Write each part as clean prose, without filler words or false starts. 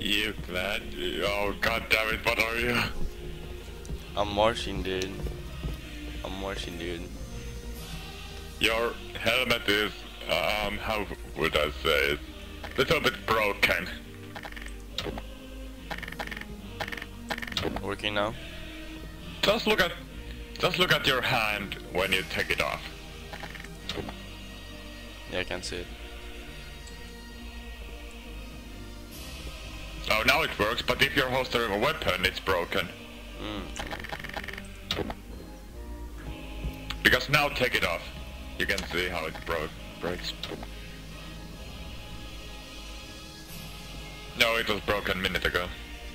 You glad? Oh god damn it, what are you? I'm marching, dude. I'm marching, dude. Your helmet is, how would I say it? Little bit broken. Working now? Just look at your hand when you take it off. Yeah, I can see it. Oh, now it works, but if you're holstering a weapon, it's broken. Because now take it off. You can see how it breaks. No, it was broken a minute ago.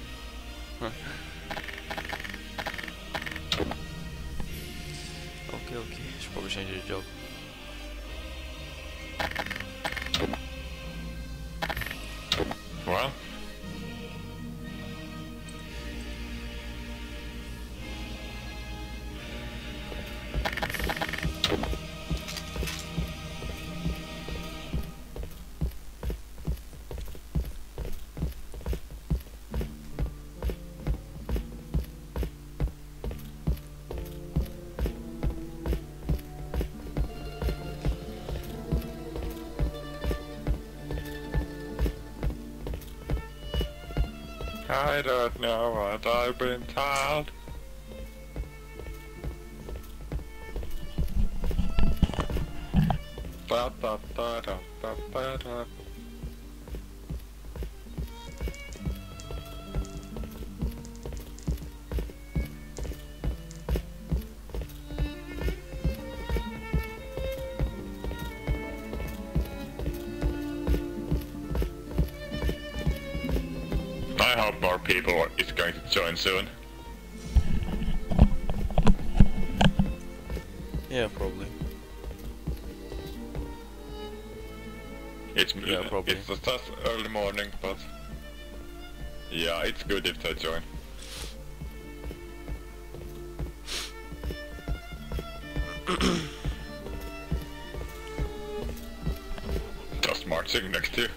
Okay. Should probably change your job. Well. I don't know what I've been told. Da, da, da, da, da, da, da. I hope more people is going to join soon. Yeah, probably. It's probably. It's just early morning, but yeah, it's good if they join. Just marching next to you.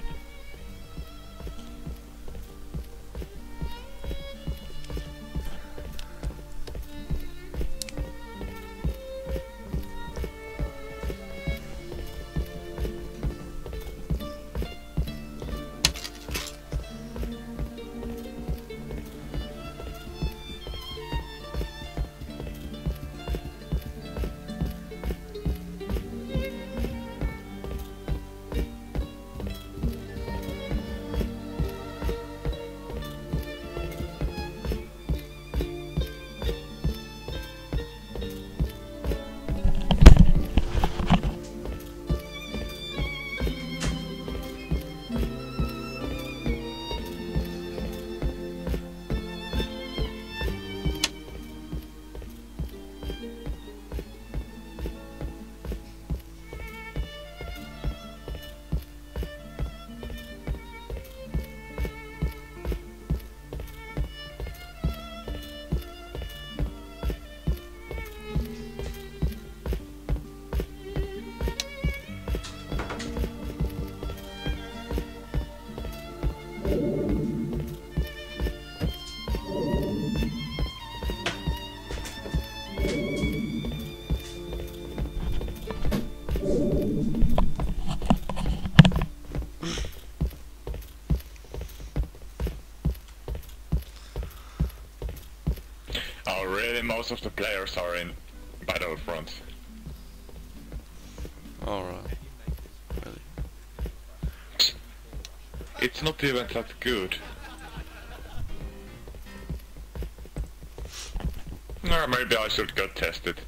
Oh really, most of the players are in Battlefront. Alright. Really? It's not even that good. No, maybe I should go test it.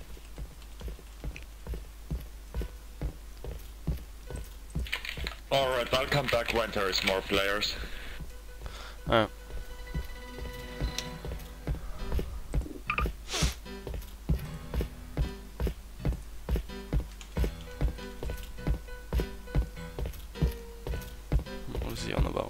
Alright, I'll come back when there is more players. What is he on about?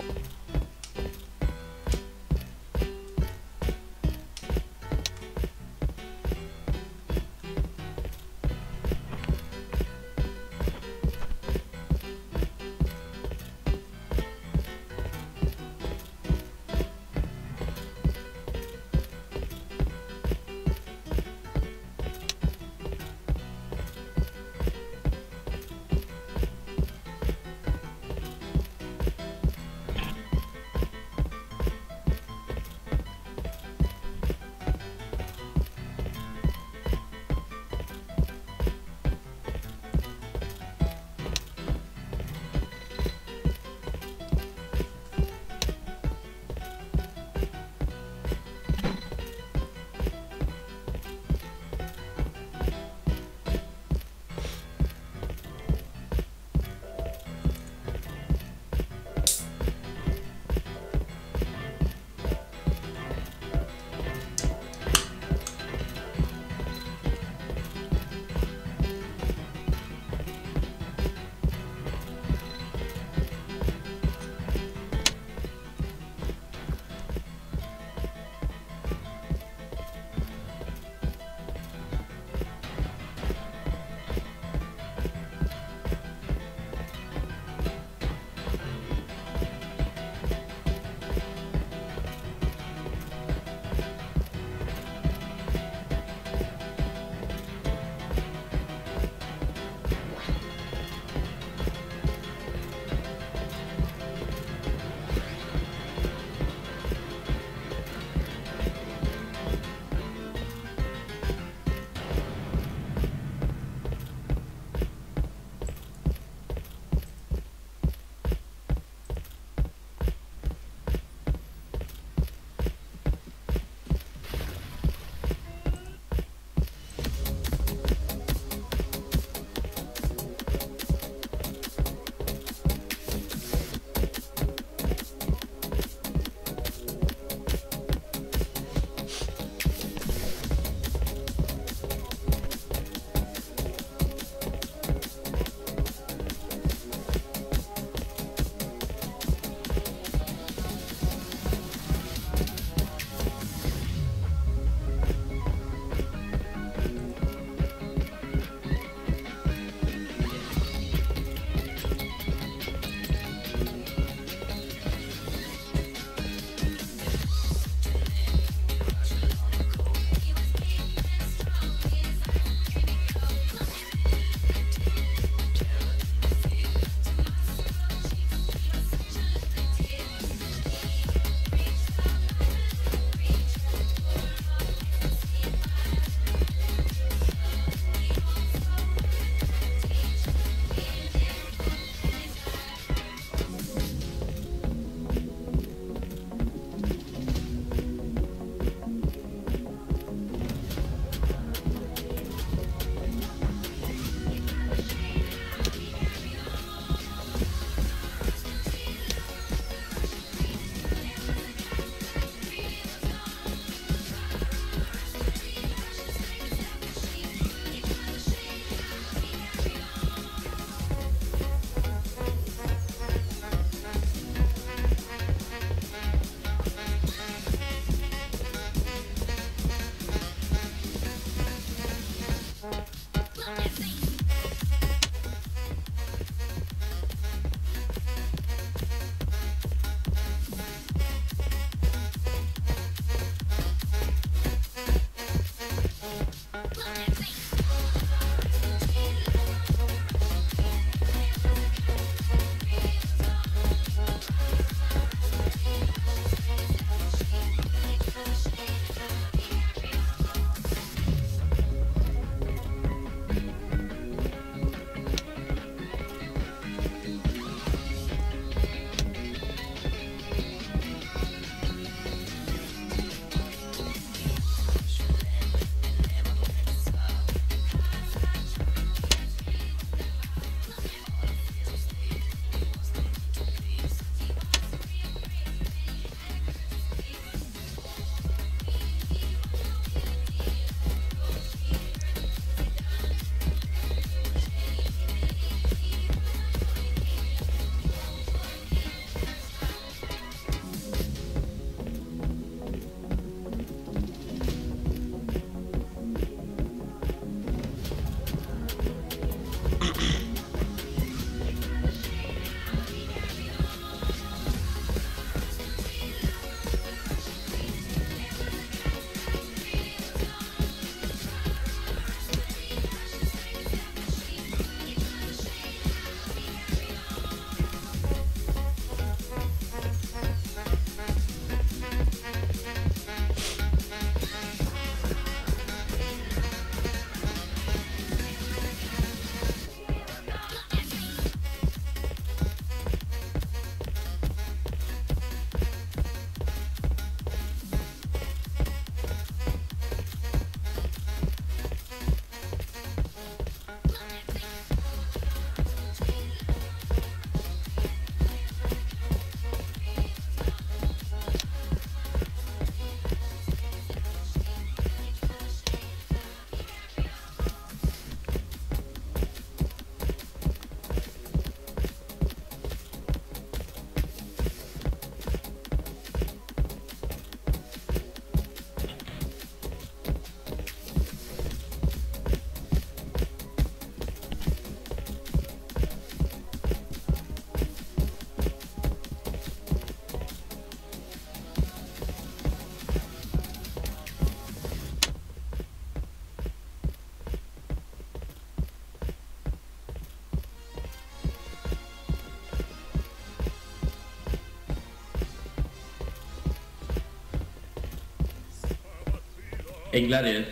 Hey Gladius.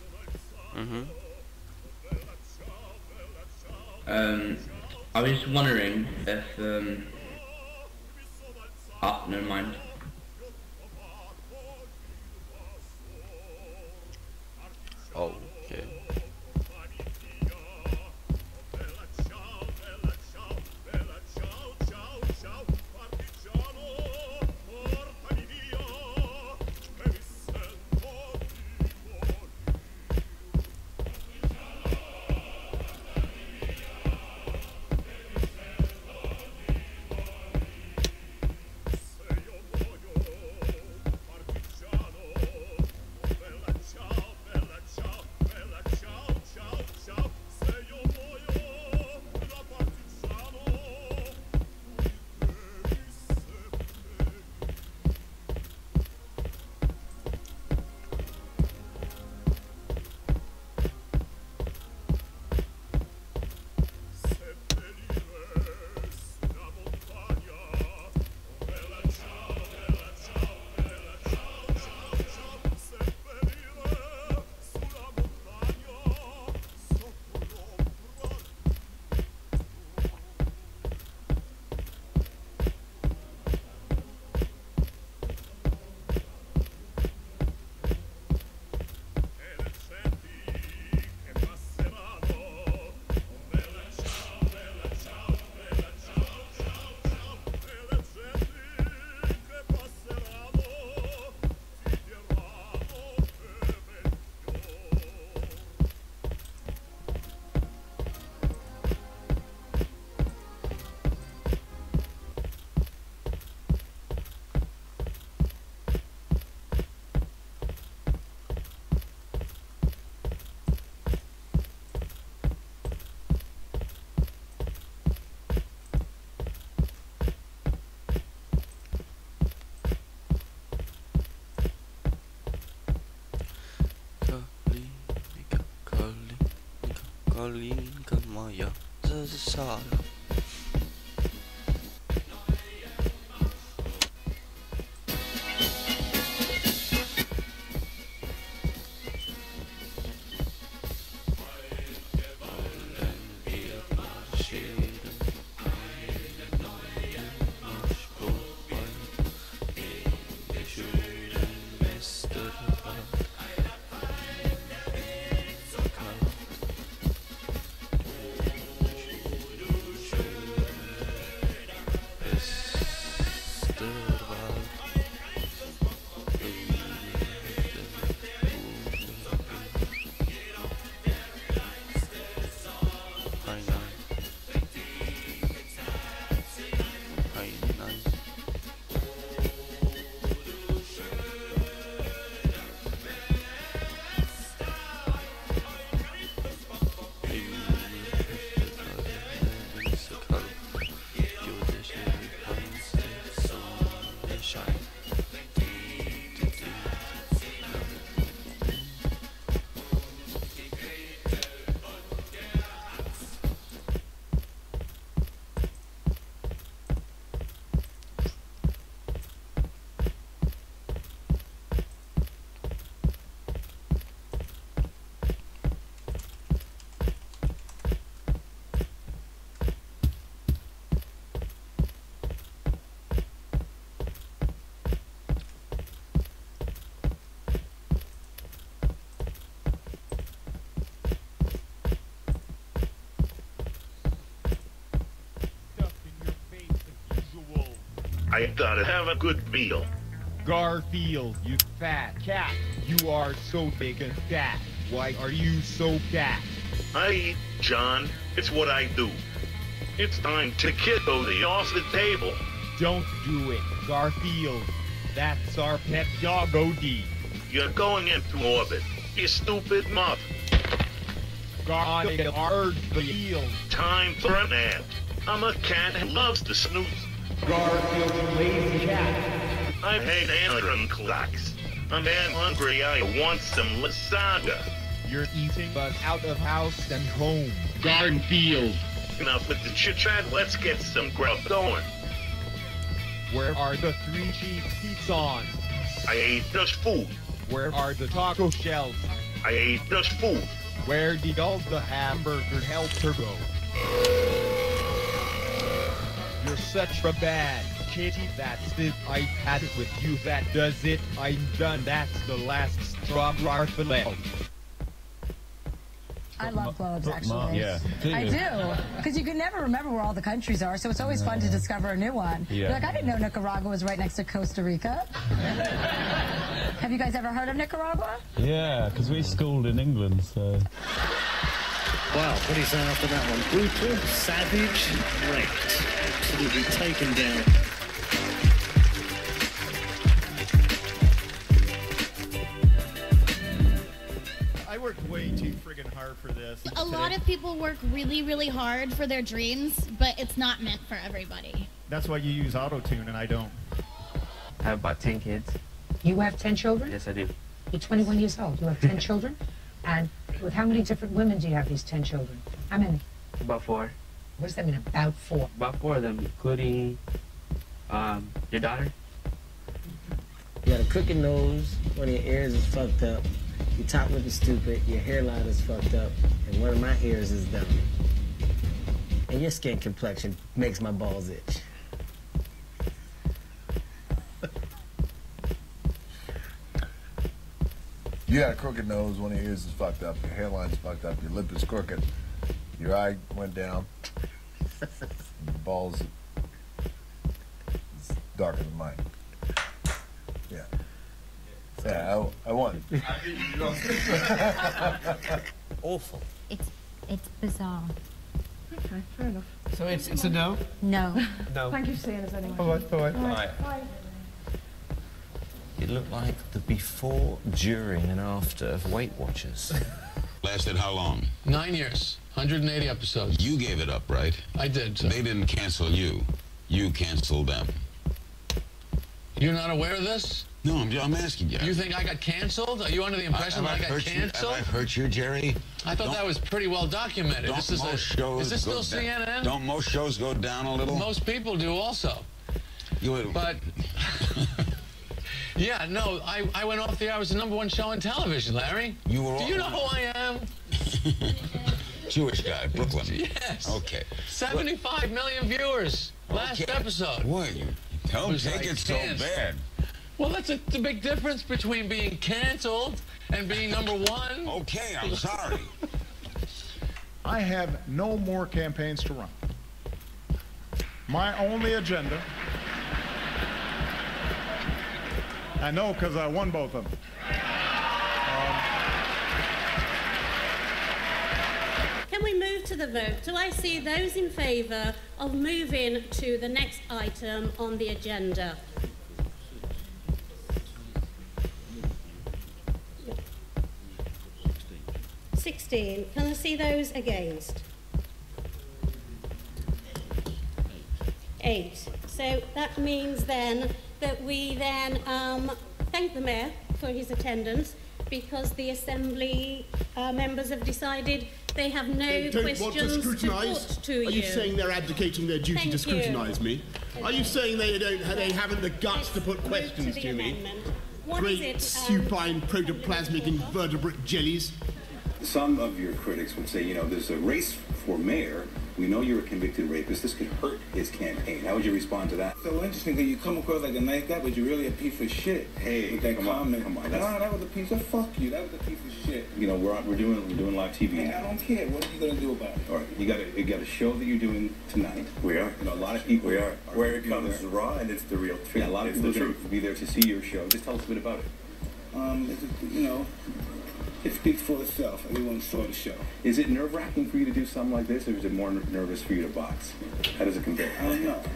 I was just wondering if never mind. Oh, okay. Calling 干嘛呀？这是啥呀？ I gotta have a good meal. Garfield, you fat cat. You are so big and fat. Why are you so fat? I eat, John. It's what I do. It's time to kiddo the off the table. Don't do it, Garfield. That's our pet dog, Odie. You're going into orbit, you stupid mutt. Garfield. Time for a nap. I'm a cat who loves to snooze. Garfield, you lazy cat. I hate alarm clocks. I'm that hungry, I want some lasagna. You're eating us out of house and home. Garfield. Enough with the chit-chat, let's get some grub going. Where are the 3 cheese pizzas? I ate just food. Where are the taco shells? I ate just food. Where did all the hamburger helper go? You're such a bad kitty. That's it. I had it with you. That does it. I'm done. That's the last straw. Raphael. I love globes, actually. Yeah. I do, because you can never remember where all the countries are, so it's always fun to discover a new one. Yeah. Like, I didn't know Nicaragua was right next to Costa Rica. Have you guys ever heard of Nicaragua? Yeah, because we schooled in England, so... Wow, what do you say after that one? Brutal, savage, raped. Absolutely taken down. I worked way too friggin' hard for this. A lot of people work really, really hard for their dreams, but it's not meant for everybody. That's why you use auto-tune and I don't. I have about 10 kids. You have 10 children? Yes, I do. You're 21 years old. You have 10 children? And with how many different women do you have these 10 children? How many? About 4. What does that mean, about 4? About 4 of them, including your daughter. You got a crooked nose, one of your ears is fucked up, your top lip is stupid, your hairline is fucked up, and one of my ears is dumb. And your skin complexion makes my balls itch. You got a crooked nose, one of your ears is fucked up, your hairline's fucked up, your lip is crooked, your eye went down, your balls is darker than mine. Yeah. Yeah, I won. Awful. It's bizarre. Okay, fair enough. So it's a no? No. No. Thank you for seeing us anyway. Bye-bye. Bye. It looked like the before, during, and after of Weight Watchers. Lasted how long? 9 years, 180 episodes. You gave it up, right? I did. So. They didn't cancel you. You canceled them. You're not aware of this? No, I'm asking you. You think I got canceled? Are you under the impression that I got canceled? Have I hurt you, Jerry? I thought that was pretty well documented. Is this still CNN? Don't most shows go down a little? Most people do also. But... Yeah, no, I went off the air. I was the #1 show on television, Larry. Do you know who I am? Jewish guy, Brooklyn. Yes. Okay. 75 million viewers last episode. What? Don't take it so bad. Well, that's the big difference between being canceled and being #1. Okay, I'm sorry. I have no more campaigns to run. My only agenda... I know because I won both of them. Can we move to the vote? Do I see those in favour of moving to the next item on the agenda? Can I see those against? 8. So that means then that we then thank the Mayor for his attendance, because the Assembly members have decided they have no questions to put to you. Are you saying they're abdicating their duty to scrutinise me? Are you saying they haven't the guts to put questions to me? Great supine protoplasmic invertebrate jellies. Some of your critics would say, you know, there's a race for mayor. We know you're a convicted rapist. This could hurt his campaign. How would you respond to that? So interesting that you come across like a nice guy, but you're really a piece of shit. Hey, with that come comment. on. No, that was a piece of fuck you. That was a piece of shit. You know, we're doing live TV Man, now. I don't care. What are you gonna do about it? All right, you got a show that you're doing tonight. We are. You know, a lot of people We are. Where it comes raw and it's the real truth. Yeah, a lot of people are going to be there to see your show. Just tell us a bit about it. You know, it speaks for itself. Everyone saw the show. Is it nerve-wracking for you to do something like this, or is it more nervous for you to box? How does it compare? I don't know.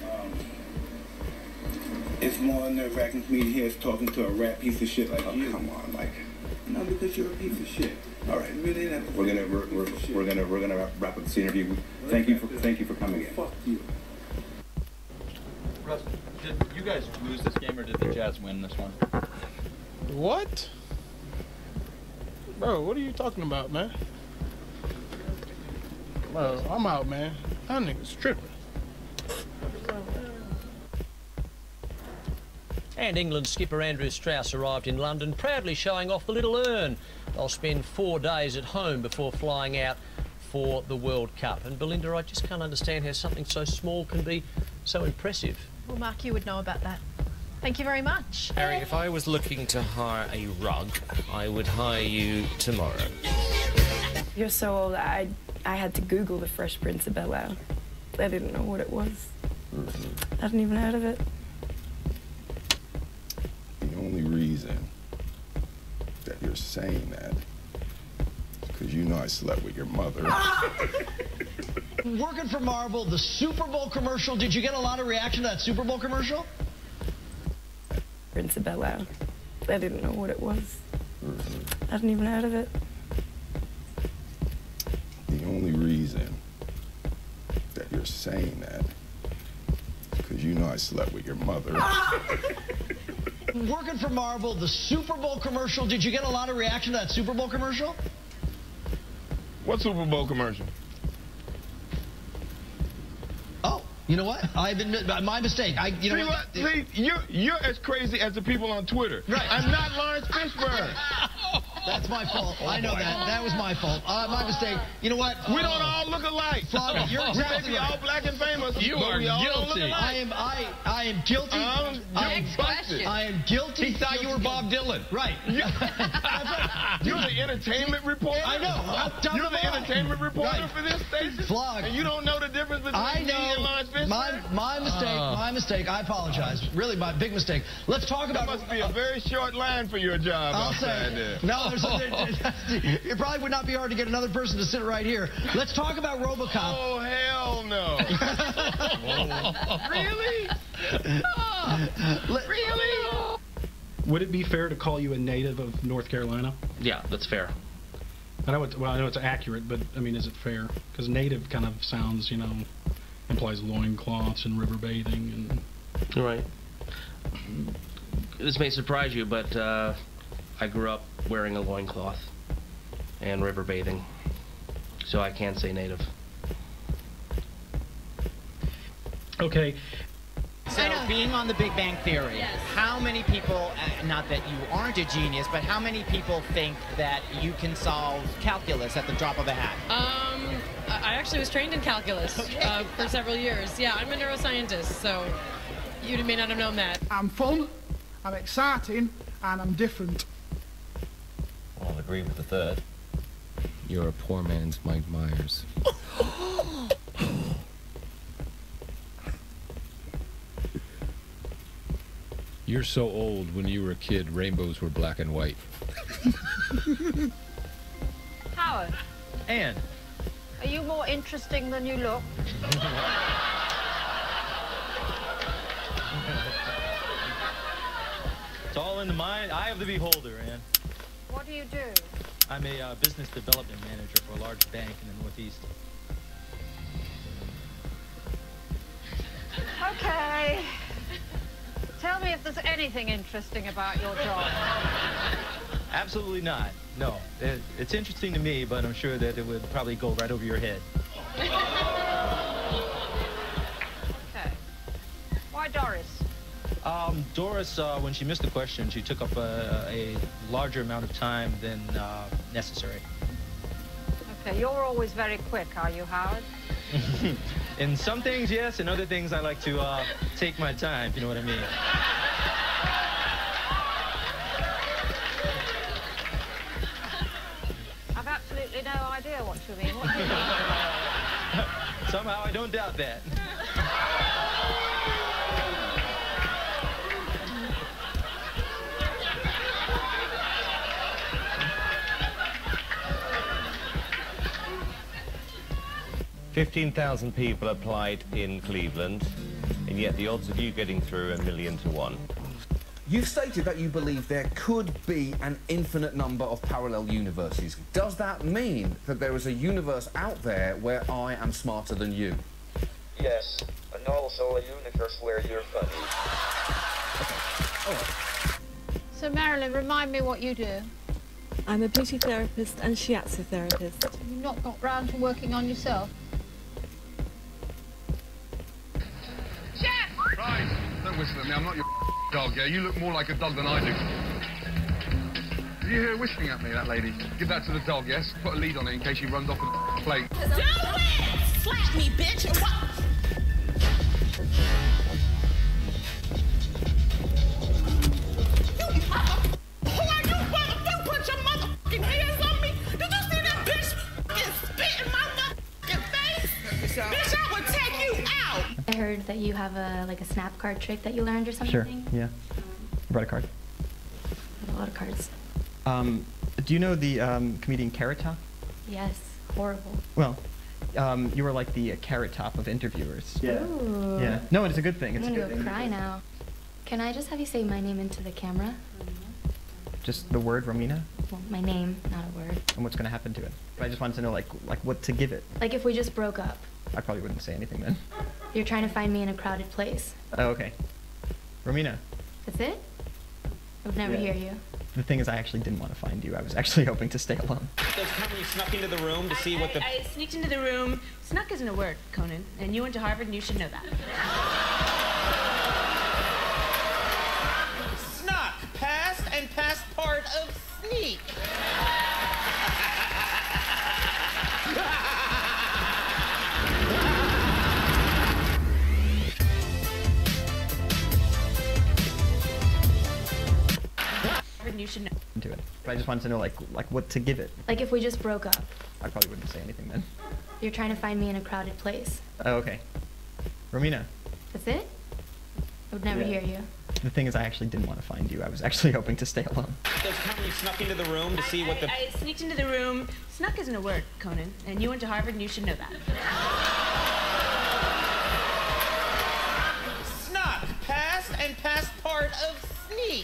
It's more nerve-wracking for me to hear us talking to a rat piece of shit like you. Come on, Mike. No, because you're a piece of shit. All right, really we're gonna wrap up this interview. Thank you for coming in. Fuck you. Russ, did you guys lose this game or did the Jazz win this one? What? Bro, what are you talking about, man? Bro, I'm out, man. That nigga's tripping. And England skipper Andrew Strauss arrived in London, proudly showing off the little urn. They'll spend 4 days at home before flying out for the World Cup. And Belinda, I just can't understand how something so small can be so impressive. Well, Mark, you would know about that. Thank you very much. Harry, if I was looking to hire a rug, I would hire you tomorrow. You're so old, I had to Google the Fresh Prince of Bel-Air. I didn't know what it was. I hadn't even heard of it. The only reason that you're saying that is because you know I slept with your mother. Working for Marvel, the Super Bowl commercial, did you get a lot of reaction to that Super Bowl commercial? Prince of Bel-Air. I didn't know what it was. I hadn't even heard of it. The only reason that you're saying that is because you know I slept with your mother. Working for Marvel, the Super Bowl commercial, did you get a lot of reaction to that Super Bowl commercial? What Super Bowl commercial? Oh, you know what? I've admit my mistake. You know what? See, you're as crazy as the people on Twitter. Right. I'm not Lawrence Fishburne. That's my fault. I know that. That was my fault. My mistake. You know what? We don't all look alike. Flogger, you're We may exactly be right. all black and famous. You but are we all don't look guilty. alike. I am guilty. Next question. I am guilty. He thought you were Bob Dylan. Right. You're the entertainment reporter. I know. You're the entertainment reporter Right. for this station. Flog. And you don't know the difference between me and Lawrence Fishburne. My mistake. My mistake. I apologize. Really, my big mistake. Let's talk about. That must be a very short line for your job. I'll outside say. there. No, it probably would not be hard to get another person to sit right here. Let's talk about RoboCop. Oh hell no! Really? Really? Would it be fair to call you a native of North Carolina? Yeah, that's fair. I know I know it's accurate, but I mean, is it fair? Because native kind of sounds, implies loincloths and river bathing and. Right. This may surprise you, but I grew up wearing a loincloth and river bathing, so I can say native. Okay. So, being on the Big Bang Theory, how many people, not that you aren't a genius, but how many people think that you can solve calculus at the drop of a hat? I actually was trained in calculus for several years. Yeah, I'm a neuroscientist, so you may not have known that. I'm fun, I'm exciting, and I'm different. I'll agree with the third. You're a poor man's Mike Myers. You're so old. When you were a kid, rainbows were black and white. Howard, Anne. are you more interesting than you look? It's all in the mind, eye of the beholder, Ann. What do you do? I'm a business development manager for a large bank in the Northeast. Okay. Tell me if there's anything interesting about your job. Absolutely not. No. It's interesting to me, but I'm sure that it would probably go right over your head. Okay. Why Doris? Doris, when she missed the question, she took up a larger amount of time than necessary. Okay, you're always very quick, are you, Howard? In some things, yes. In other things, I like to take my time, if you know what I mean. I've absolutely no idea what you mean. What do you mean? Somehow, I don't doubt that. $15,000 people applied in Cleveland, and yet the odds of you getting through are 1,000,000 to 1. You've stated that you believe there could be an infinite number of parallel universes. Does that mean that there is a universe out there where I am smarter than you? Yes, and also a universe where you're funny. So, Marilyn, remind me what you do. I'm a beauty therapist and shiatsu therapist. Have you not got round to working on yourself? Right, don't whistle at me, I'm not your dog, yeah? You look more like a dog than I do. Did you hear her whistling at me, that lady? Give that to the dog, yes? Put a lead on it in case she runs off the plate. Do it! Slap me, bitch! Who are you, motherfucker? Put your motherfucking hands on me! Did you see that bitch fucking spit in my motherfucking face? Bitch, I would take you out! I heard that you have a snap card trick that you learned or something. Sure, yeah. I brought a card. A lot of cards. Do you know the comedian Carrot Top? Yes, horrible. Well, you were like the Carrot Top of interviewers. Yeah. Ooh. Yeah. No, it's a good thing. I'm It's a gonna good go thing. cry now. Can I just have you say my name into the camera? Just the word Romina? Well, my name, not a word. And what's going to happen to it? But I just wanted to know, like what to give it. Like if we just broke up. I probably wouldn't say anything then. You're trying to find me in a crowded place. Oh, okay. Romina, That's it? I would never hear you. the thing is I actually didn't want to find you. I was actually hoping to stay alone. Does Conan snuck into the room to see what the... I sneaked into the room. Snuck isn't a word, Conan. And you went to Harvard and you should know that. Snuck. Past and past part of sneak. You should know. Into it. But I just wanted to know, like what to give it. Like if we just broke up. I probably wouldn't say anything then. You're trying to find me in a crowded place. Oh, okay. Romina, That's it? I would never hear you. the thing is I actually didn't want to find you. I was actually hoping to stay alone. Does Conan snuck into the room to see what the... I sneaked into the room. Snuck isn't a word, Conan. And you went to Harvard and you should know that. Snuck. Past and past part of sneak.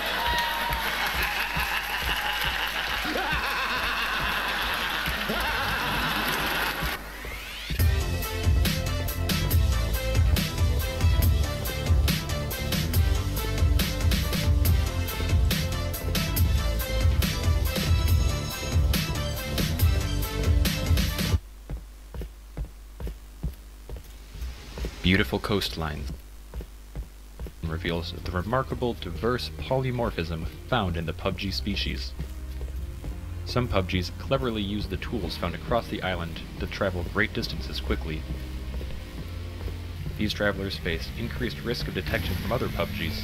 Beautiful coastlines reveals the remarkable diverse polymorphism found in the PUBG species. Some PUBGs cleverly use the tools found across the island to travel great distances quickly. These travelers face increased risk of detection from other PUBGs,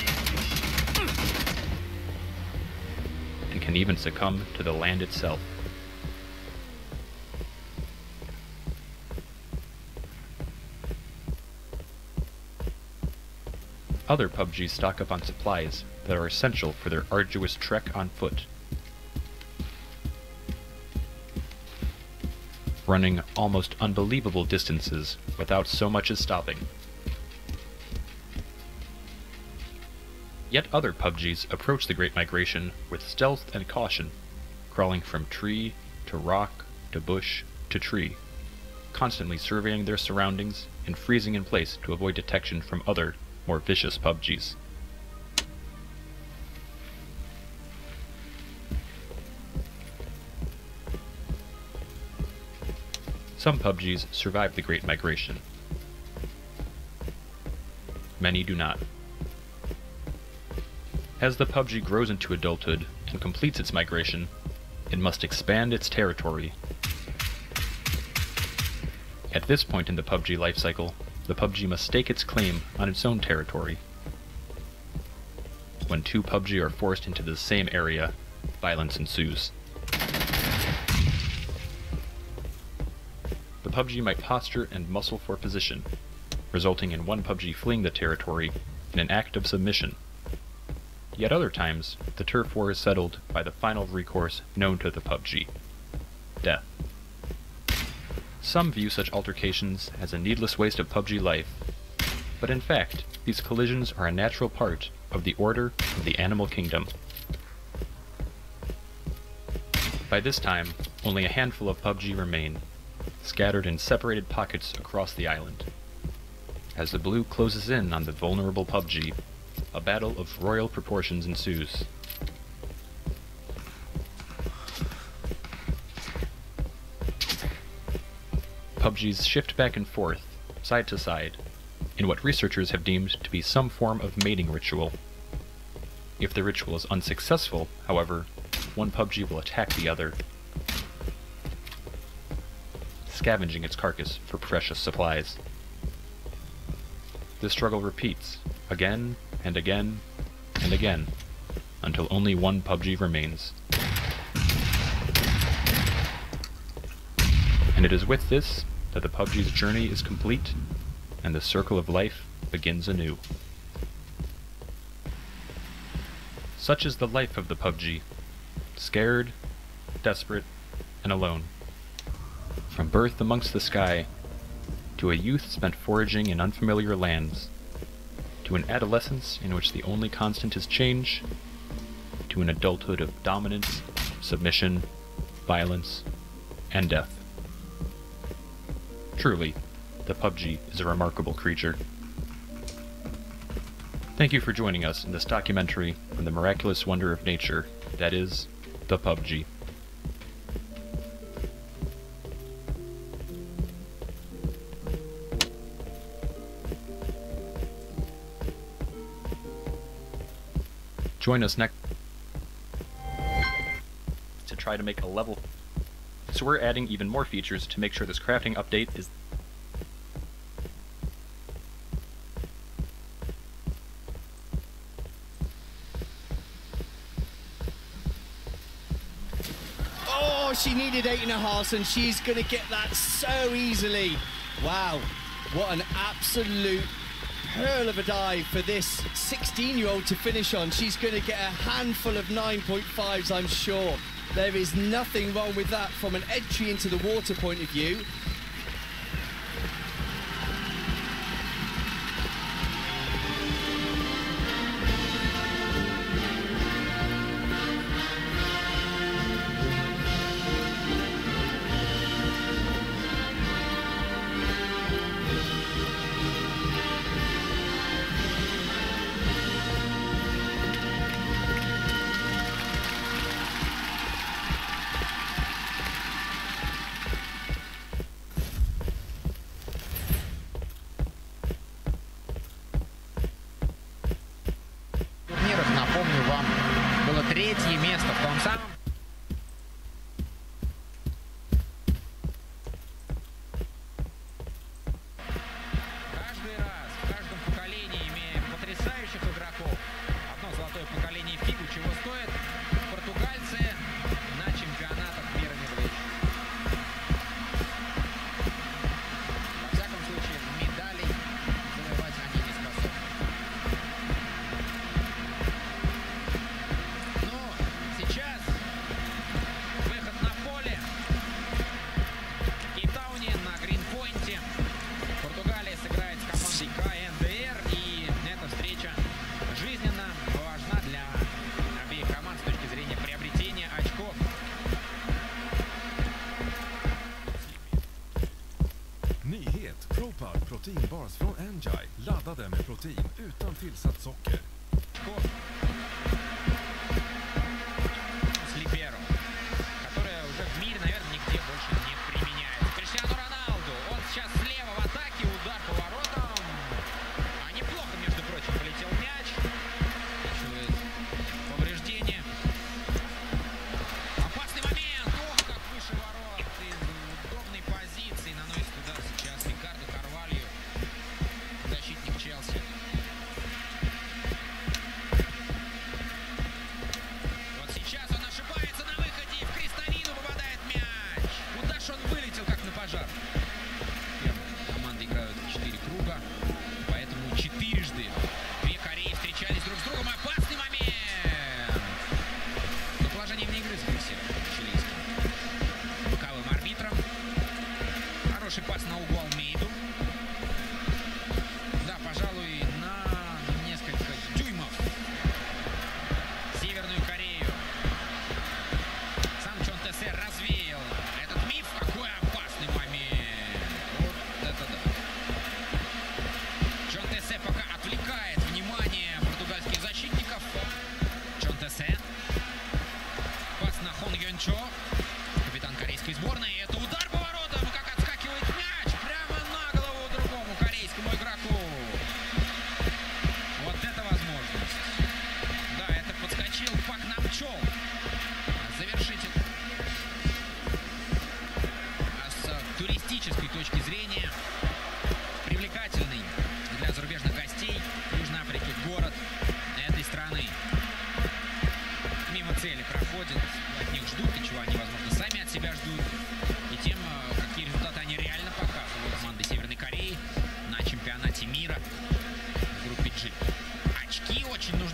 and can even succumb to the land itself. Other PUBGs stock up on supplies that are essential for their arduous trek on foot, running almost unbelievable distances without so much as stopping. Yet other PUBGs approach the Great Migration with stealth and caution, crawling from tree to rock to bush to tree, constantly surveying their surroundings and freezing in place to avoid detection from other, more vicious PUBGs. Some PUBGs survive the Great Migration. Many do not. As the PUBG grows into adulthood and completes its migration, it must expand its territory. At this point in the PUBG lifecycle, the PUBG must stake its claim on its own territory. When two PUBG are forced into the same area, violence ensues. The PUBG might posture and muscle for position, resulting in one PUBG fleeing the territory in an act of submission. Yet other times, the turf war is settled by the final recourse known to the PUBG: death. Some view such altercations as a needless waste of PUBG life, but in fact, these collisions are a natural part of the order of the animal kingdom. By this time, only a handful of PUBG remain, scattered in separated pockets across the island. As the blue closes in on the vulnerable PUBG, a battle of royal proportions ensues. PUBGs shift back and forth, side to side, in what researchers have deemed to be some form of mating ritual. If the ritual is unsuccessful, however, one PUBG will attack the other, scavenging its carcass for precious supplies. This struggle repeats, again and again and again, until only one PUBG remains. And it is with this that the PUBG's journey is complete, and the circle of life begins anew. Such is the life of the PUBG, scared, desperate, and alone. From birth amongst the sky, to a youth spent foraging in unfamiliar lands, to an adolescence in which the only constant is change, to an adulthood of dominance, submission, violence, and death. Truly, the PUBG is a remarkable creature. Thank you for joining us in this documentary on the miraculous wonder of nature that is the PUBG. Join us next to try to make a level. So we're adding even more features to make sure this crafting update is she needed 8.5 and she's going to get that so easily. Wow, what an absolute hurl of a dive for this 16-year-old to finish on. She's going to get a handful of 9.5s, I'm sure. There is nothing wrong with that from an entry into the water point of view. Напомню вам, было 3-е место в том самом... Каждый раз, в каждом поколении имеем потрясающих игроков. Одно золотое поколение фигу чего стоит. Португальцы на чемпионатах мира не влезли. Во всяком случае, медалей завоевать они не способны. Сейчас выход на поле. В Кейптауне на Гринпойнте. Португалия сыграет с командой КНДР, и эта встреча жизненно важна для обеих команд с точки зрения приобретения очков. Nyhet: ProPud proteinbars från Enjoy. Laddade med protein utan tillsatt socker. Которая уже в мире, наверное, нигде больше не применяется. Криштиану Роналду, он сейчас слева в атаке, удар по воротам. А неплохо, между прочим, полетел мяч. Чувствует повреждение. Опасный момент, ох, как выше ворот. Из удобной позиции наносит удар сейчас Рикардо Карвалью, защитник Челси.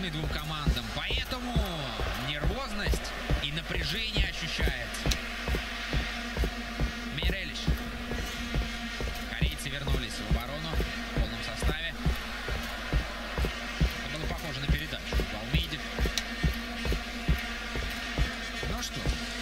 интересны двум командам, поэтому нервозность и напряжение ощущается. Мирелиш. Корейцы вернулись в оборону в полном составе. Это было похоже на передачу в Алмейде. Ну что,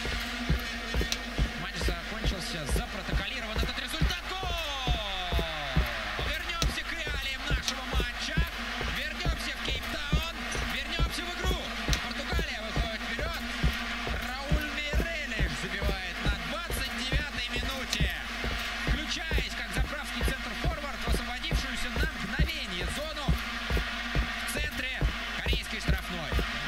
матч закончился, запротоколирован этот результат. Гол! Вернемся к реалиям нашего матча. Вернемся в Кейптаун. Вернемся в игру. Португалия выходит вперед. Рауль Мирелиш забивает на 29-й минуте. Включаясь как заправский центр-форвард в освободившуюся на мгновение зону в центре корейской штрафной.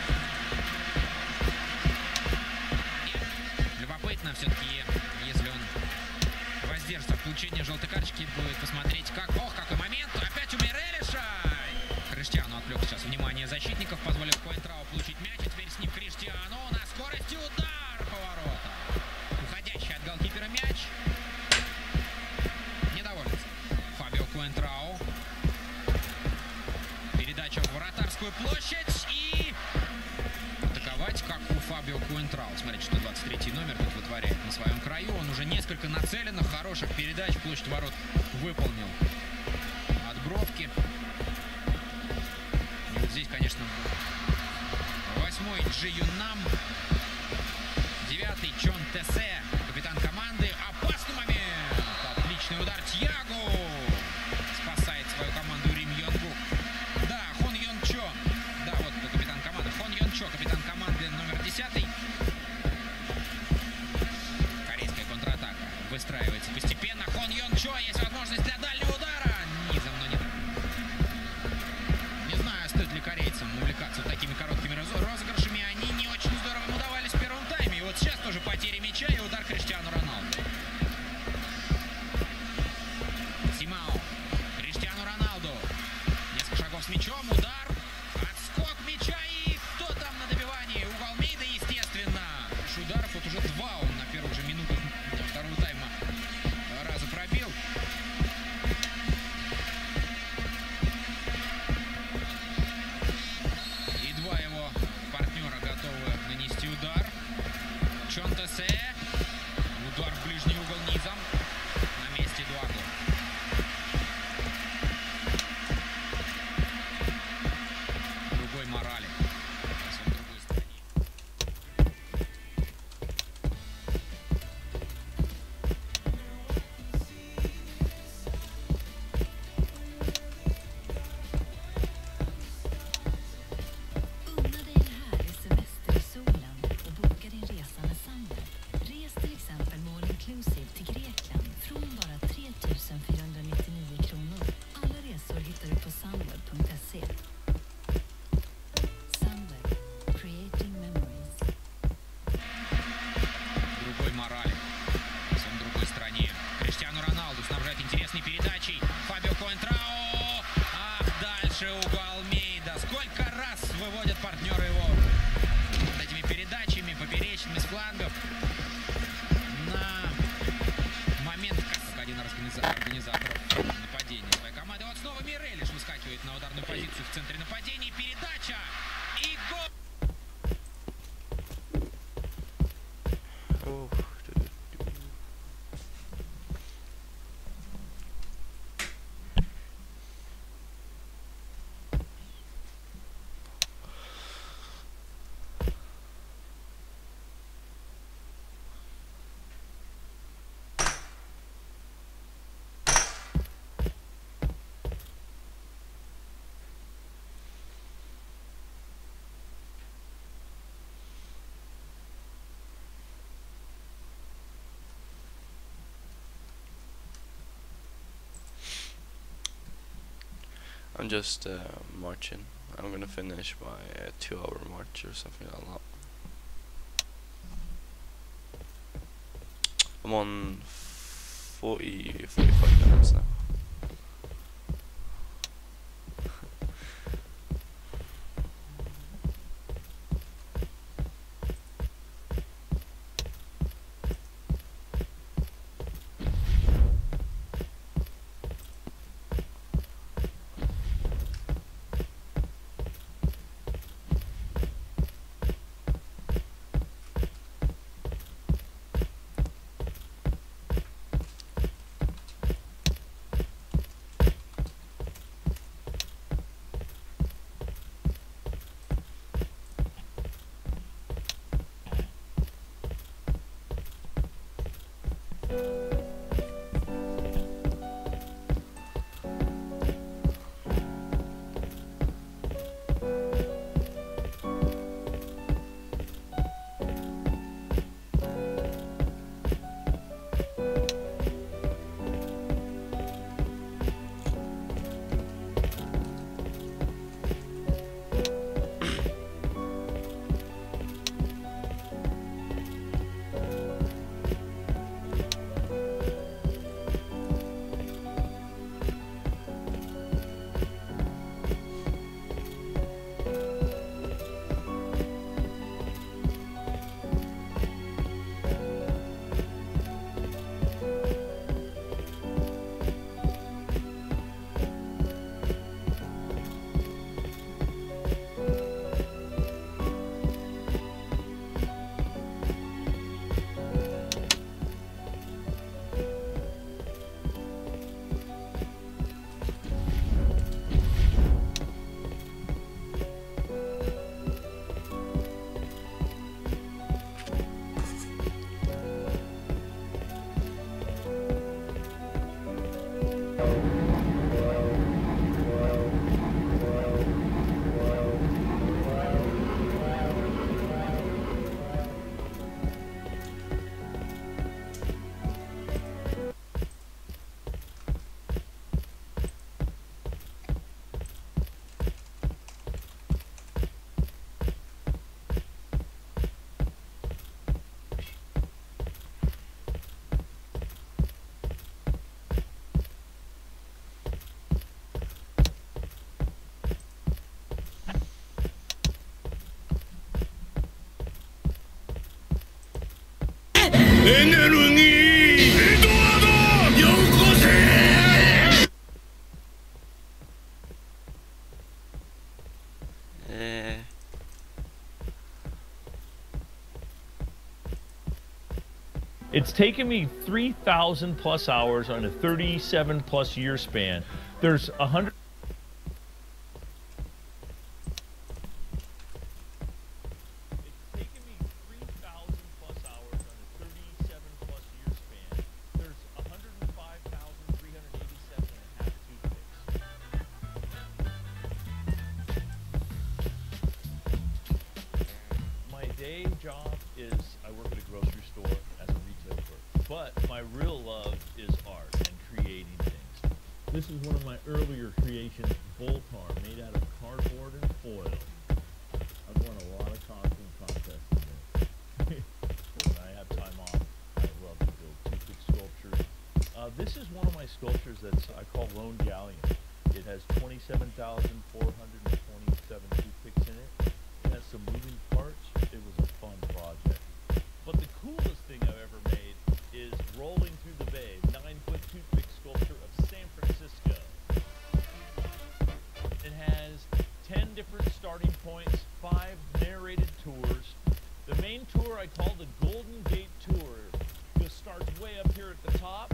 Любопытно все-таки, если он воздержится от получения желтой карточки, будет посмотреть, как... Ох, какой момент! Опять у Мирелиша! Криштиану отвлек сейчас внимание защитников, позволив Коэнтрау получить мяч, и теперь с ним Криштиану на скорости удар поворота. Уходящий от голкипера мяч. Недоволен Фабио Коэнтрау. Передача в вратарскую площадь и атаковать, как у Фабио Коэнтрау. Смотрите, что 23-й номер тут вытворяет на своем краю. Он уже несколько нацеленных, хороших передач в площадь ворот выполнил. От бровки. И вот здесь, конечно, 8-й Джи Юннам. 9-й Чон Тесе, капитан команды. Опасный момент. Отличный удар Тьяго. Спасает свою команду Рим Йонгук. Да, Хон Йон Чо. Да, вот капитан команды. Хон Йон Чо, капитан команды номер 10. Корейская контратака выстраивается постепенно. Хон Йон Чо, есть возможность для дальнего удара. Низом, но не... Не знаю, стоит ли корейцам увлекаться такими короткими розыгрышами. Они не очень здорово им удавались в первом тайме. И вот сейчас тоже потеря мяча и удар Криштиану Роналду. Симао. Криштиану Роналду. Несколько шагов с мячом. Удар. Отскок мяча. И кто там на добивании? Угол Алмейда, естественно. Ударов вот уже 2 он на первых же минутах второго тайма раза пробил. И 2 его партнера готовы нанести удар. Чон Тесе. Удар в ближний угол низом. На месте Эдуардо. Другой Морали. С другой стороне. Unna dig en härlig semester i solen och boka din resa med Sandberg. Res till exempel med all inclusive till Grekland från bara 3 499 kronor. Alla resor hittar du på sandberg.se. Sandberg, creating memories. Другой Морали. В другой стороне. Криштиану Роналду снабжает интересной передачей. Фабио Коэнтрау. Ах, дальше угол Алмейда. Сколько раз выводят партнеры его вот этими передачами, поперечными, с флангов. На момент, как один организаторов нападения своей команды. Вот снова Мирелиш выскакивает на ударную позицию в центре нападения. Передача и гол. I'm just marching. I'm gonna finish my 2-hour march or something like that. I'm on 45 minutes now. エネルギーエドワードよこせ。 It's taken me 3,000 plus hours on a 37 plus year span. There's 100. Day job is I work at a grocery store as a retail clerk, but my real love is art and creating things. This is one of my earlier creations, Voltar, made out of cardboard and foil. I've won a lot of costume contests in this. When I have time off, I love to build toothpick sculptures. This is one of my sculptures that's I call Lone Galleon. It has 27,427 toothpicks in it. It has some moving parts. It was a fun project. But the coolest thing I've ever made is Rolling Through the Bay, 9-foot toothpick sculpture of San Francisco. It has 10 different starting points, 5 narrated tours. The main tour I call the Golden Gate Tour. It starts way up here at the top.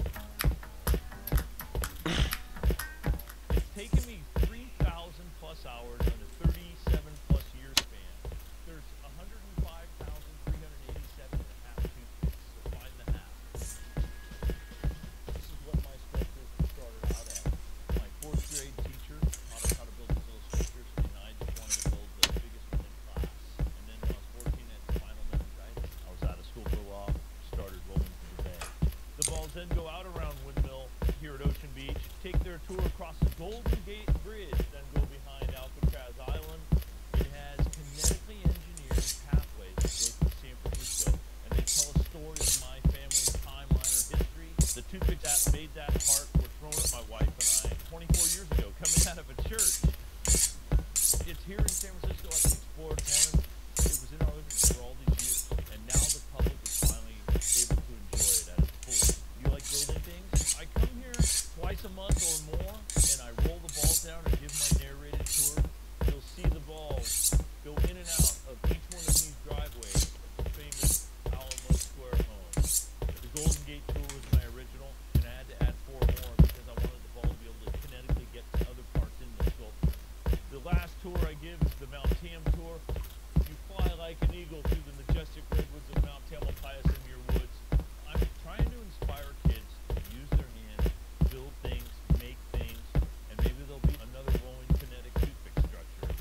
It's taken me 3,000 plus hours on a 37 plus year span. There's 105,387 and a half toothpicks, so find the half. This is what my sculptures started out at. My 4th grade teacher taught us how to build these little sculptures, and I just wanted to build the biggest one in class. And then when I was 14 at final meningitis, I was out of school for a while, started rolling through the bay. The balls then go out around Windmill here at Ocean Beach, take their tour across the Golden Gate Bridge, then go behind Alcatraz Island. It has kinetically engineered pathways that go through San Francisco, and they tell a story of my family's timeline or history. The toothpicks that made that part were thrown at my wife and I 24 years ago, coming out of a church. It's here in San Francisco at the Explorer Corner. It was in our living room for all these years, and now the public is finally able to enjoy it at its fullest. You like building things? I come here twice a month or more, and I roll the balls down and give my narrated tour. You'll see the balls go in and out of each one of these driveways of the famous Alamo Square home. The Golden Gate Tour was my original, and I had to add 4 more because I wanted the ball to be able to kinetically get to other parts in the sculpture. The last tour I give is the Mount Tam Tour. You fly like an eagle through the majestic redwoods of Mount Tamalpais in your woods. I'm trying to inspire kids to use their hands, build things, make things, and maybe there'll be another rolling kinetic toothpick structure.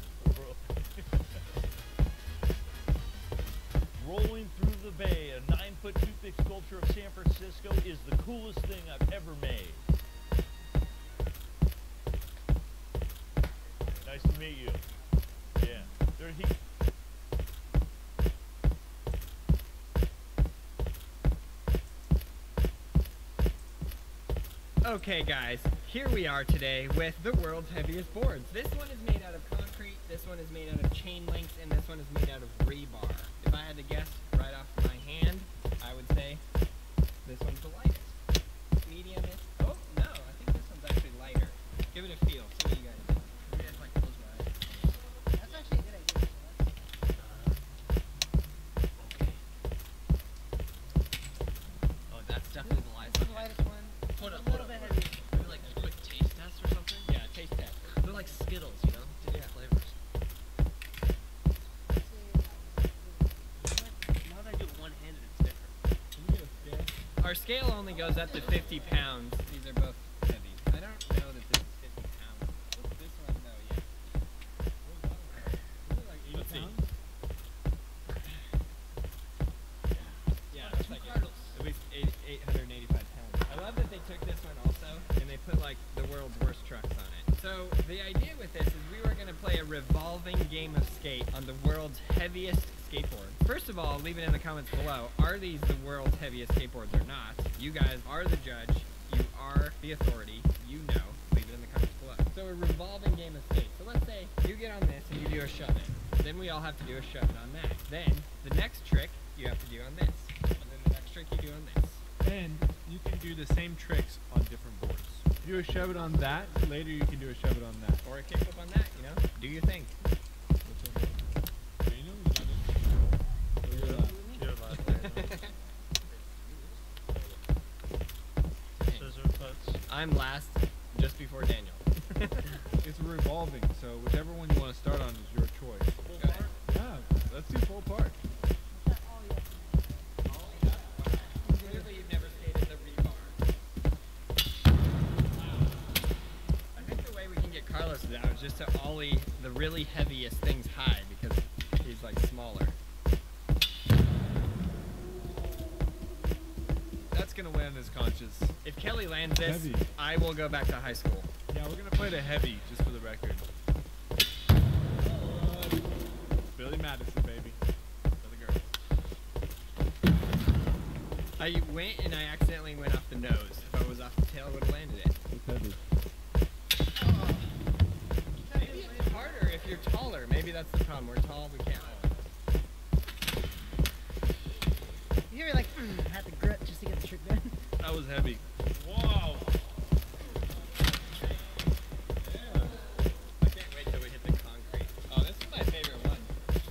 Rolling Through the Bay, a 9-foot toothpick sculpture of San Francisco is the coolest thing I've ever made. Nice to meet you. Yeah, there he. Okay guys, here we are today with the world's heaviest boards. This one is made out of concrete, this one is made out of chain links, and this one is made out of rebar. If I had to guess right off my hand, I would say this one's the lightest. Medium is, oh no, I think this one's actually lighter. Give it a feel, see what you guys think. You guys might close your eyes. That's actually a good idea. Okay. Oh, that's definitely the lightest. This is the lightest one. Hold up, hold up. Maybe like a quick taste test or something? Yeah, taste test. They're like Skittles, you know? Different flavors. Now that I do it one-handed, it's different. Can we get a scale? Our scale only goes up to 50 pounds. These are both heavy. I don't know that this is 50 pounds. This one, though, yeah. Is it like 80 pounds? Yeah, it's like at least 885 pounds. I love that they took this one also, and they put like the world's worst trucks on it. So the idea with this is we were going to play a revolving game of skate on the world's heaviest skateboard. First of all, leave it in the comments below. Are these the world's heaviest skateboards or not? You guys are the judge. You are the authority. You know. Leave it in the comments below. So a revolving game of skate. So let's say you get on this and you do a shove-in. Then we all have to do a shove-in on that. Then the next trick you have to do on this. And then the next trick trick you do on this. And you can do the same tricks on different boards. Do a shove it on that, later you can do a shove it on that. Or a kickflip on that, you know? Do your thing. I'm last, just before Daniel. It's revolving, so whichever one you want to start on is your choice. Go ahead. Yeah, let's do full part. Clearly you've never skated the rebar. I think the way we can get Carlos out is just to ollie the really heaviest things high because he's like smaller. That's gonna land his conscious. If Kelly lands this, Heavy. I will go back to high school. Yeah, we're gonna play the heavy, just for the record. Billy Madison, baby. For the girls. I went and I accidentally went off the nose. If I was off the tail, I would have landed it. It's heavy. Maybe it's harder if you're taller. Maybe that's the problem. We're tall, we can't. You hear me like, I had to grit just to get the trick done. That was heavy. Whoa! I can't wait till we hit the concrete. Oh, this is my favorite one.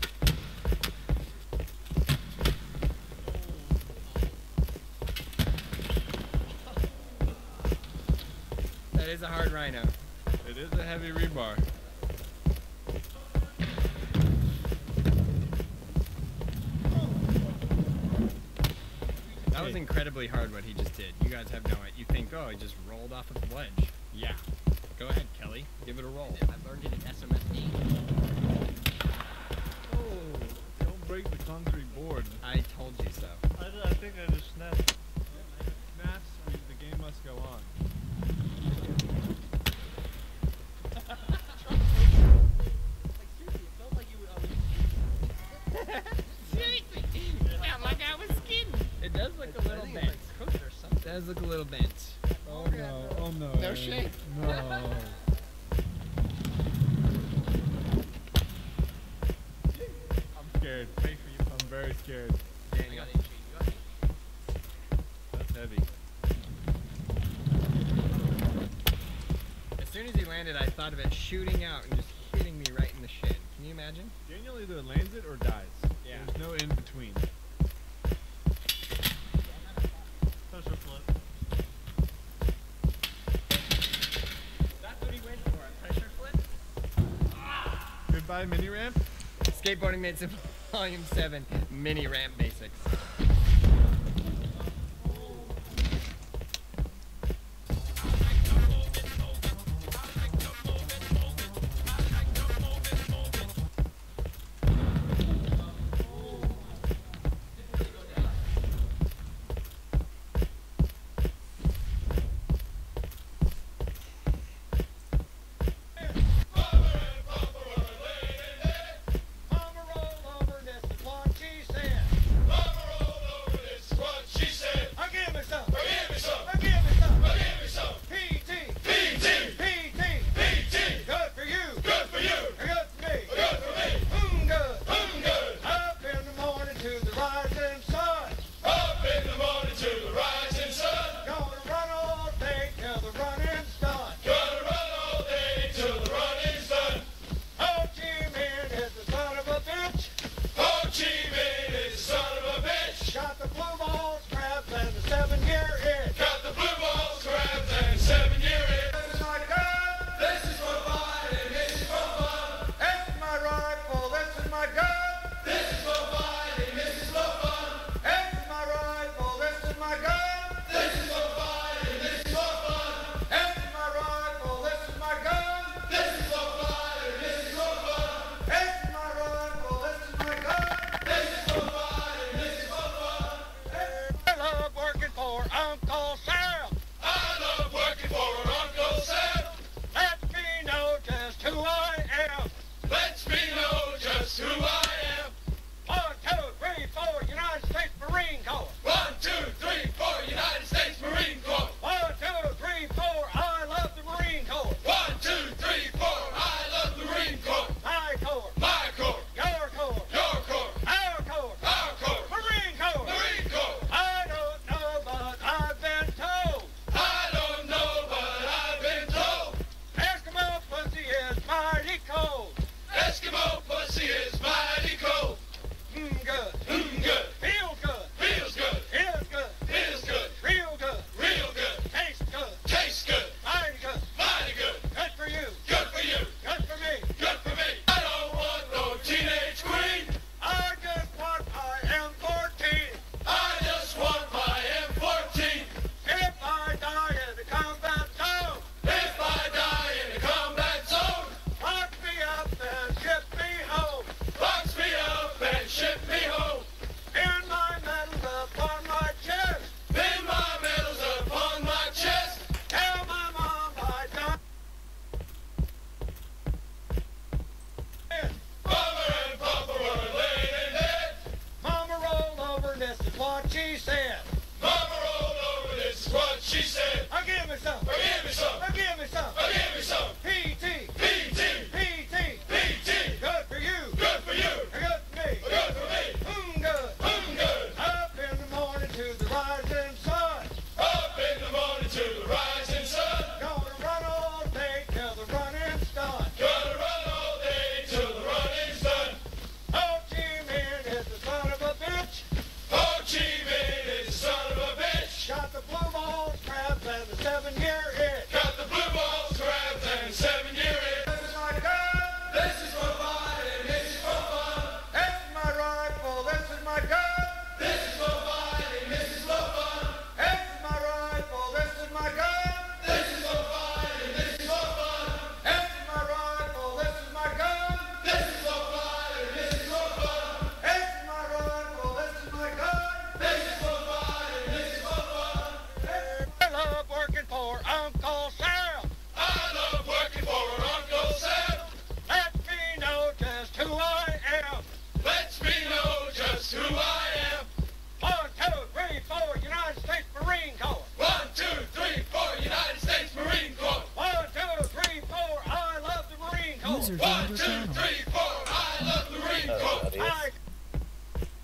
That is a hard rhino. It is a heavy rebar. That was incredibly hard what he just did. You guys have no idea. You think, oh, he just rolled off a ledge. Yeah. Go ahead, Kelly. Give it a roll. I learned it in SMSD. Oh, don't break the concrete board. I told you so. I think I just snapped. Snaps, the game must go on. Seriously, it felt like I was skidding. It does look a little bent. It does look a little bent. Oh no, oh no. No shake. No. I'm scared. I'm very scared. Daniel. That's heavy. As soon as he landed, I thought of it shooting out and just hitting me right in the shin. Can you imagine? Daniel either lands it or dies. Yeah. There's no in between. Pressure flip. That's what he went for, a pressure flip. Goodbye, mini ramp. Skateboarding Mates in Volume 7, mini ramp basics.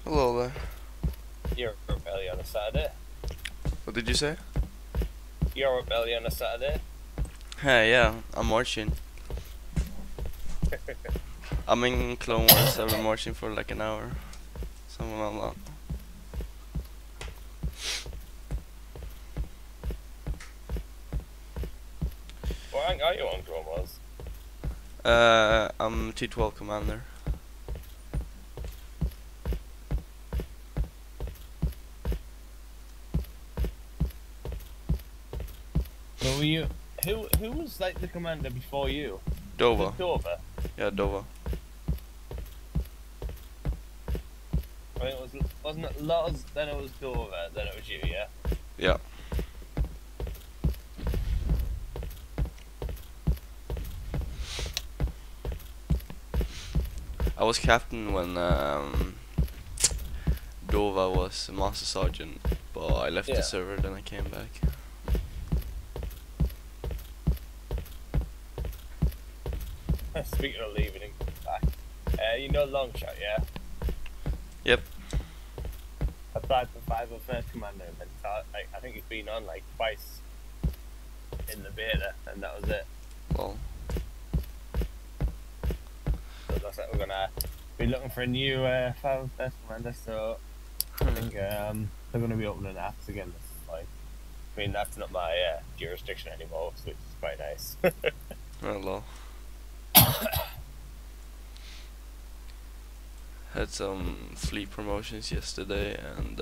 Hello there. You're up early on a Saturday. What did you say? You're up early on a Saturday. Hey, yeah, I'm marching. I'm in Clone Wars. I've been marching for like an hour. Something like that. What rank are you on, Clone Wars? I'm T12 commander. So were you? Who was like the commander before you? Dova. Was it Dover. Yeah, Dova. I mean, wasn't it Loz? Then it was Dover. Then it was you. Yeah. Yeah. I was captain when Dova was master sergeant, but I left the server, then I came back. Speaking of leaving and coming back, you know Longshot, yeah? Yep. I applied for 501st Commander, and then like, I think he's been on like twice in the beta, and that was it. Well. So that's like we're gonna be looking for a new 501st Commander, so I think they're gonna be opening apps again. Like, I mean, that's not my jurisdiction anymore, which is quite nice. Hello. Had some fleet promotions yesterday, and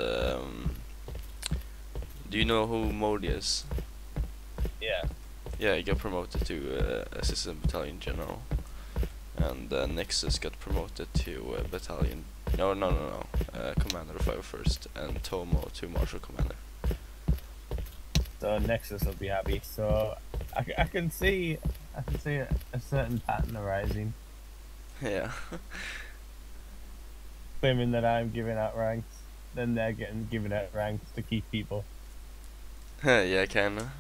do you know who Modi is? Yeah. Yeah, he got promoted to assistant battalion general, and Nexus got promoted to battalion. No, commander of 501st, and Tomo to marshal commander. So Nexus will be happy. So I can see a certain pattern arising. Yeah. Claiming that I'm giving out ranks, then they're getting given out ranks to keep people. Yeah, kinda.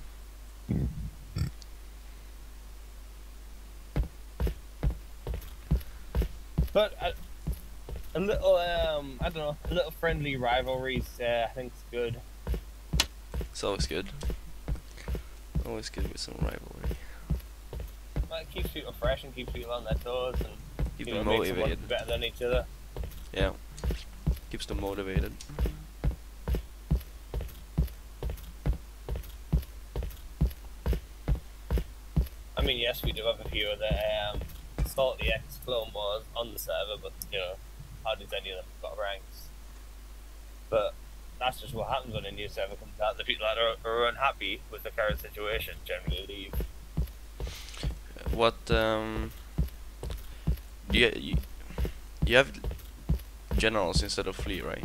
But a little, I don't know, a little friendly rivalries, I think it's good. It's always good. Always good with some rivalry. Well, it keeps people fresh and keeps people on their toes and Keep you them know, makes them motivated. want better than each other. Yeah. Keeps them motivated. I mean, yes, we do have a few of the salty ex-Clone Wars on the server, but you know, hardly any of them have got ranks. But that's just what happens when a new server comes out. The people that are unhappy with the current situation generally leave. What you have generals instead of fleet, right?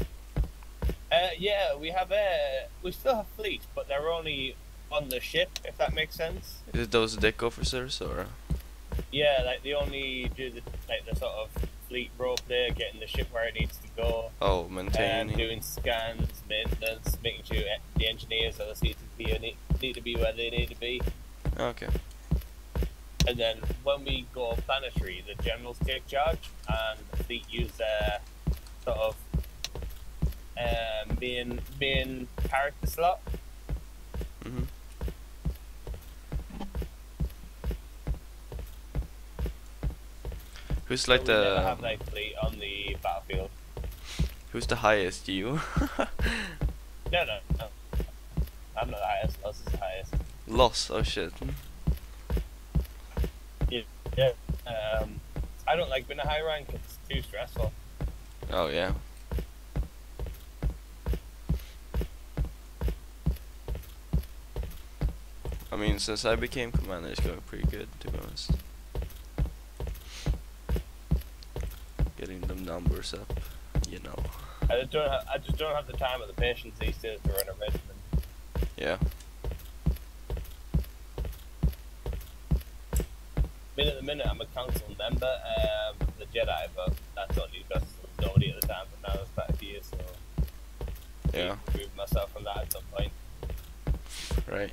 Yeah, we still have fleet, but they're only on the ship, if that makes sense. Is it those deck officers or? Yeah, like they only do the sort of fleet role play, getting the ship where it needs to go. Oh, maintaining. Doing scans, maintenance, making sure the engineers or the CTP need to be where they need to be. Okay. And then when we go planetary, the generals take charge, and the fleet use their sort of main character slot. Mm-hmm. Who's like so we the? never have like fleet on the battlefield. Who's the highest? You? No. I'm not the highest. Loss is the highest. Loss. Oh shit. Yeah. I don't like being a high rank. It's too stressful. Oh yeah. I mean, since I became commander, it's going pretty good, to be honest. Getting them numbers up, you know. I just don't have the time or the patience these days to run a regiment. Yeah. I mean, at the minute I'm a council member of the Jedi, but that's only because there was nobody at the time, but now there's quite a few, so yeah. I remove myself from that at some point. Right.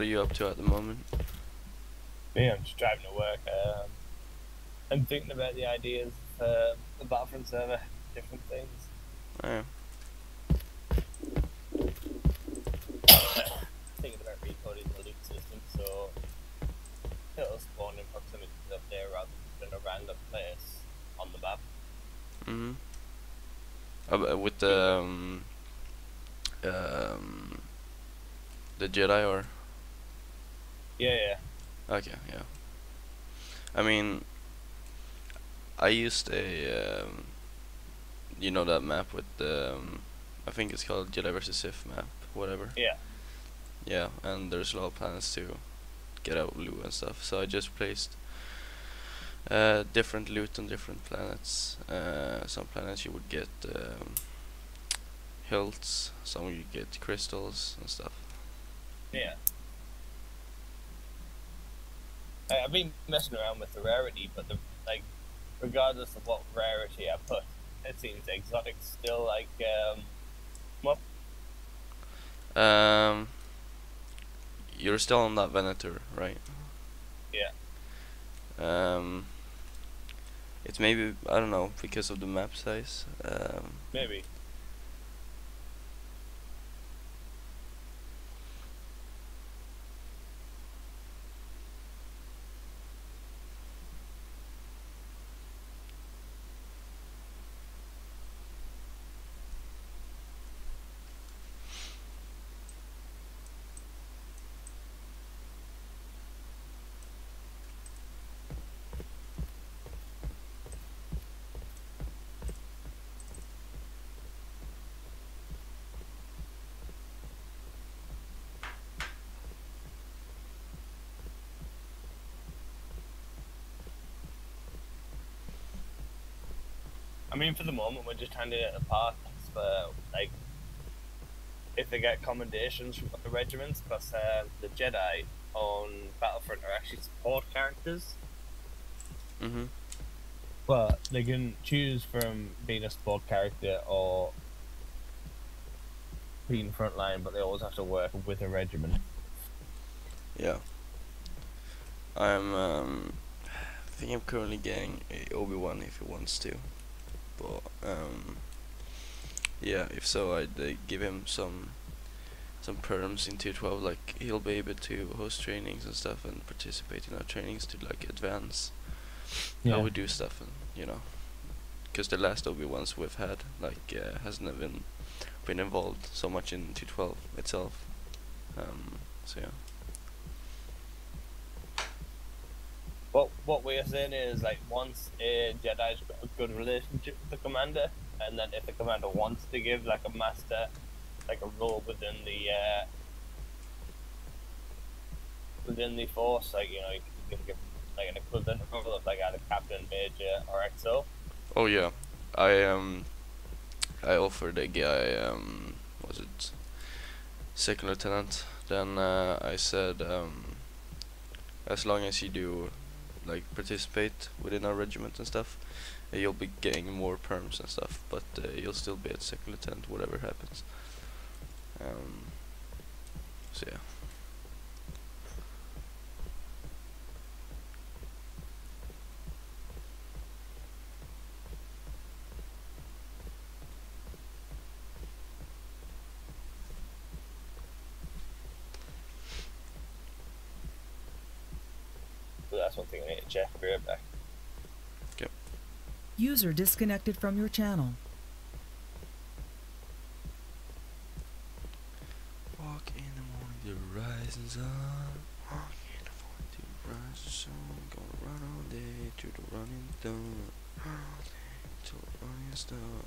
are you up to at the moment? Me, I'm just driving to work. I'm thinking about the ideas for the Battlefront server, different things. Yeah. Thinking about recoding the loot system so it'll spawn in proximity up there rather than a random place on the map. With the Jedi or? Yeah. Okay, yeah. I mean, I used a you know that map with the I think it's called Jedi vs Sith map, whatever. Yeah. Yeah, and there's a lot of planets to get out loot and stuff. So I just placed different loot on different planets. Some planets you would get hilts, some you get crystals and stuff. Yeah. I've been messing around with the rarity, but regardless of what rarity I put, it seems exotic still You're still on that Venator, right? Yeah. It's maybe, I don't know, because of the map size. Maybe. I mean, for the moment, we're just handing it apart for, if they get commendations from the regiments, because the Jedi on Battlefront are actually support characters. But they can choose from being a support character or being frontline, but they always have to work with a regiment. Yeah. I think I'm currently getting a Obi-Wan if he wants to. But yeah, if so, I'd give him some perms in tier 12, like he'll be able to host trainings and stuff and participate in our trainings to advance how we do stuff, and because the last Obi-Wans we've had hasn't even been involved so much in tier 12 itself. So yeah. What we're saying is, once a Jedi's got a good relationship with the commander, and then if the commander wants to give a master a role within the force, you can give an equivalent role of either captain, major, or XO. Oh yeah, I offered a guy was it second lieutenant? Then I said as long as you do participate within our regiment and stuff, you'll be getting more perms and stuff, but you'll still be at second lieutenant whatever happens. So yeah. So that's one thing I need to check. I'll be right back. Okay. User disconnected from your channel. Walk in the morning, the rising sun. Walk in the morning, the rising sun. Gonna run all day to the running dawn. All day till the running star.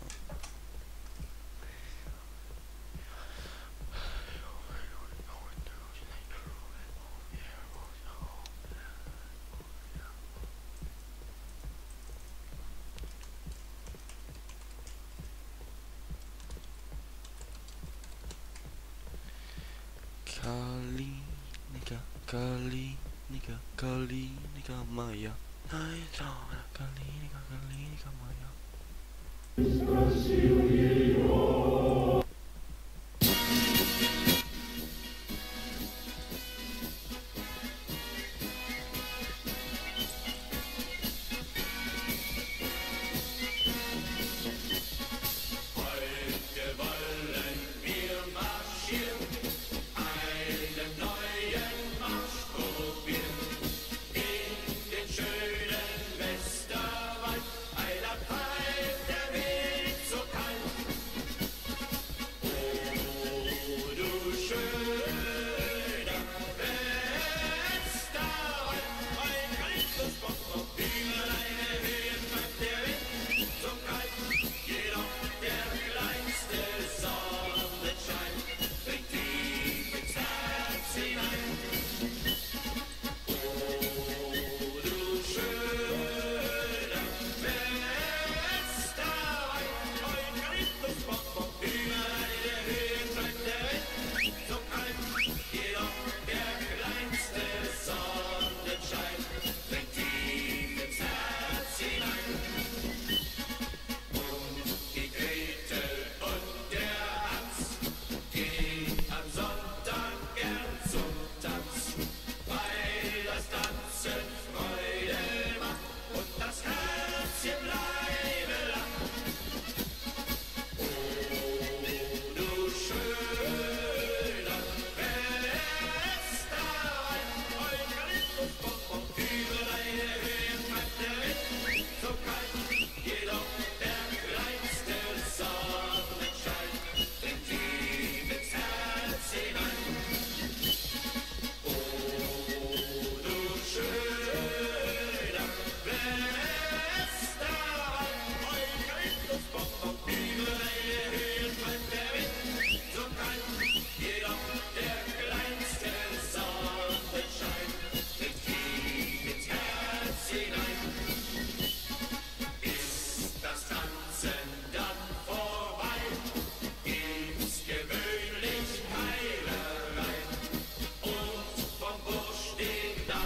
Kalinika Maya. Kalinika Maya.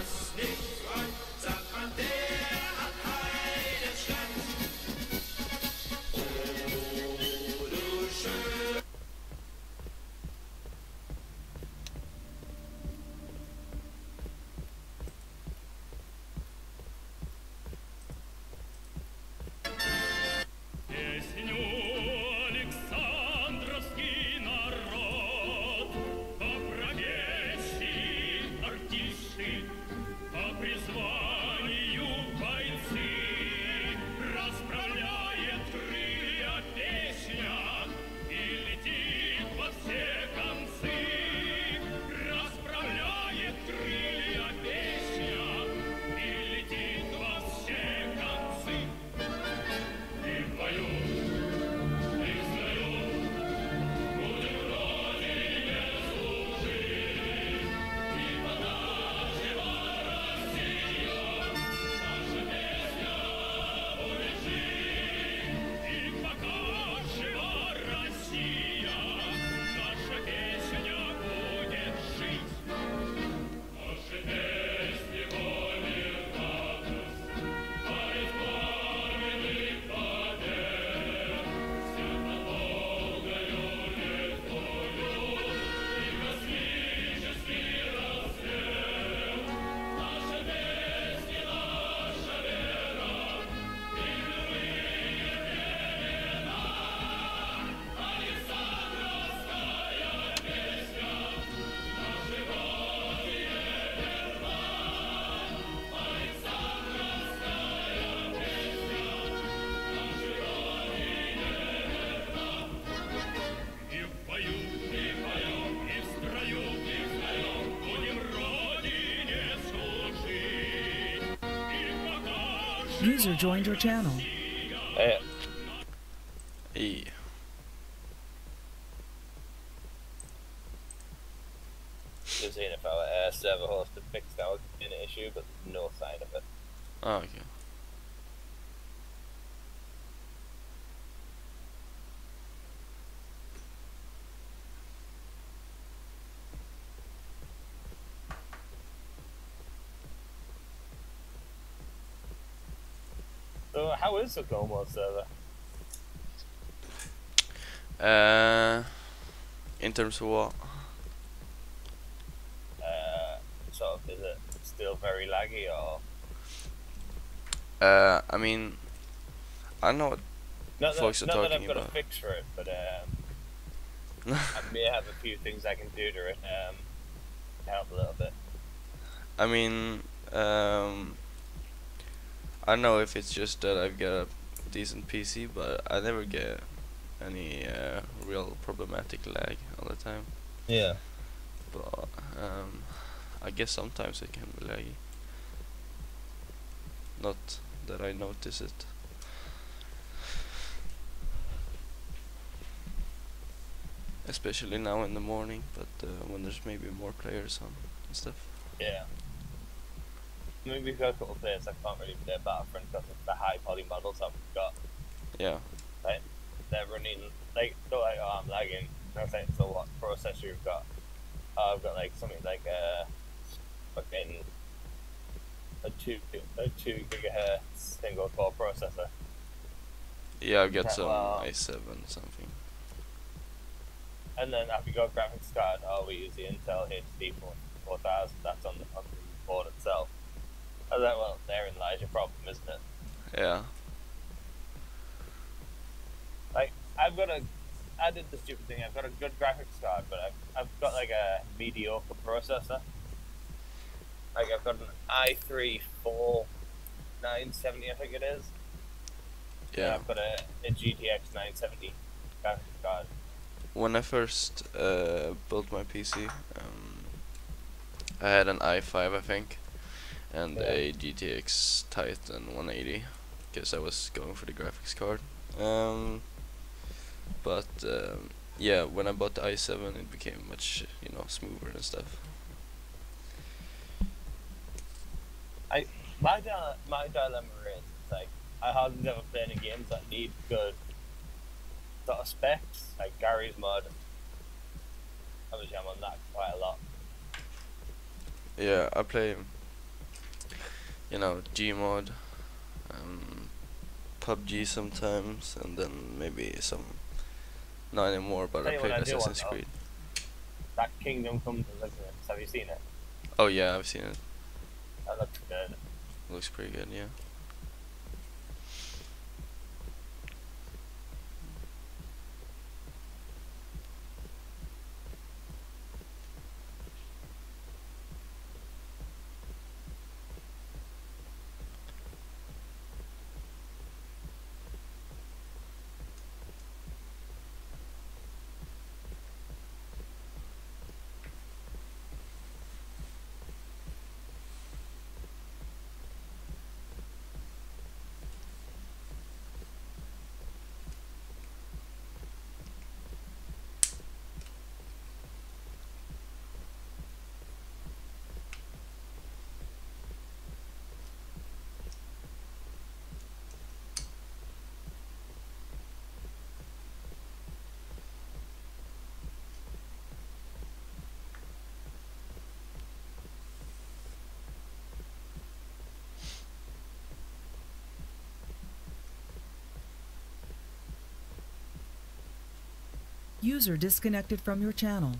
User joined your channel. E. Just seeing if our server host had fixed our an issue, but there's no sign of it. Oh, okay. So how is the Como server? In terms of what? Sort of, is it still very laggy or? I mean, I know what folks are not that talking I've got about. a fix for it, but I may have a few things I can do to it help a little bit. I mean, I don't know if it's just that I've got a decent PC, but I never get any real problematic lag all the time. Yeah. But I guess sometimes it can be laggy. Not that I notice it. Especially now in the morning, but when there's maybe more players on and stuff. Yeah. Maybe we've got a couple of players I can't really play Battlefront because of the high poly models that we've got. Yeah. Right? They're running, like, so like, oh, I'm lagging. I was like, so what processor you've got? Oh, I've got like something like fucking a 2 gigahertz single core processor. Yeah, I've got Okay, some well, i7 something. And then have you got graphics card? Oh, we use the Intel HD 4000. That's on the board itself. I was like, well, therein lies your problem, isn't it? Yeah. Like, I did the stupid thing. I've got a good graphics card, but I've got like a mediocre processor. Like I've got an i3 4970, I think it is. Yeah. And I've got a GTX 970 graphics card. When I first built my PC, I had an i5, I think, and a GTX Titan 180, because I was going for the graphics card. But yeah, when I bought the i7, it became much, smoother and stuff. My dilemma is, like, I hardly ever play any games that need good sort of specs, like Gary's mod. Obviously, I'm on that quite a lot. Yeah, I play you know, Gmod, PUBG sometimes, and then maybe some, not anymore, but I played Assassin's Creed. That Kingdom Come Deliverance, have you seen it? Oh yeah, I've seen it. That looks good. Looks pretty good, yeah. User disconnected from your channel.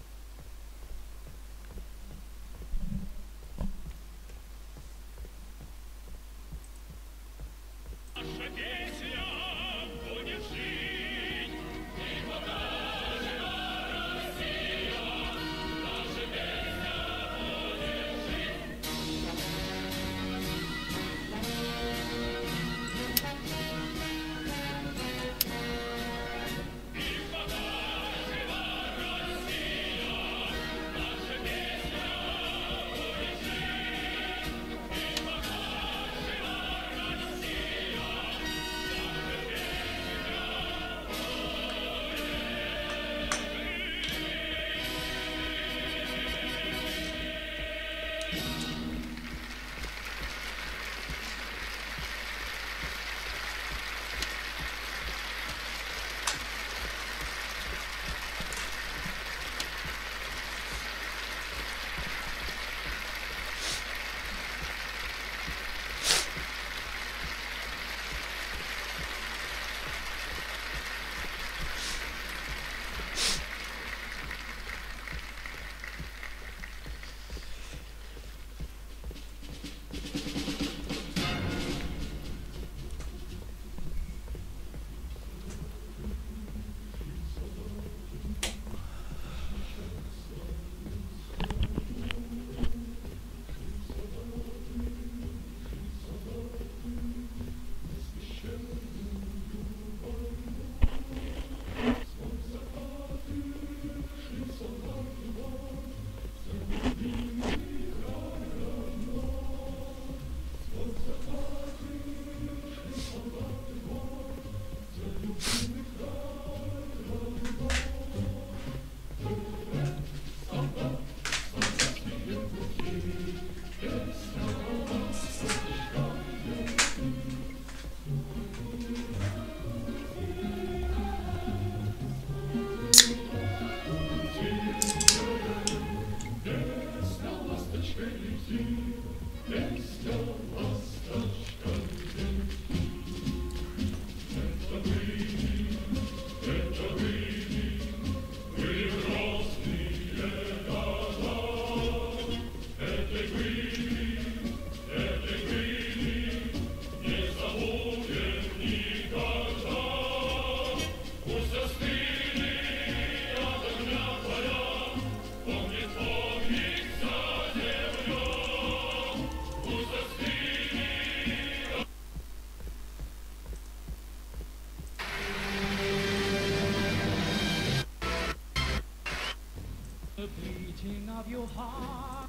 The beating of your heart.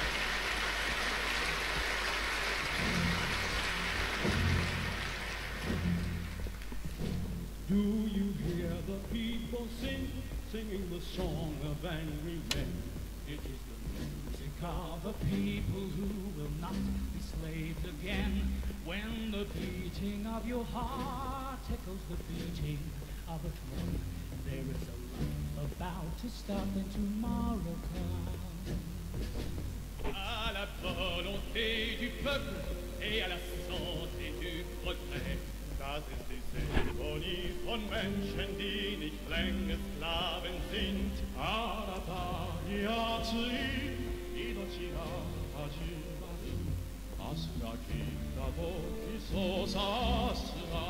Do you hear the people singing the song of angry men? It is the music of the people who will not be slaved again. When the beating of your heart echoes the beating of a drum, there is a life about to start and tomorrow comes. À la volonté du peuple et à la santé du progrès. Das ist die Symphonie von Menschen, die nicht länger Sklaven sind. Arabaniaci, idocina, agivani, asra kita boki sosasra.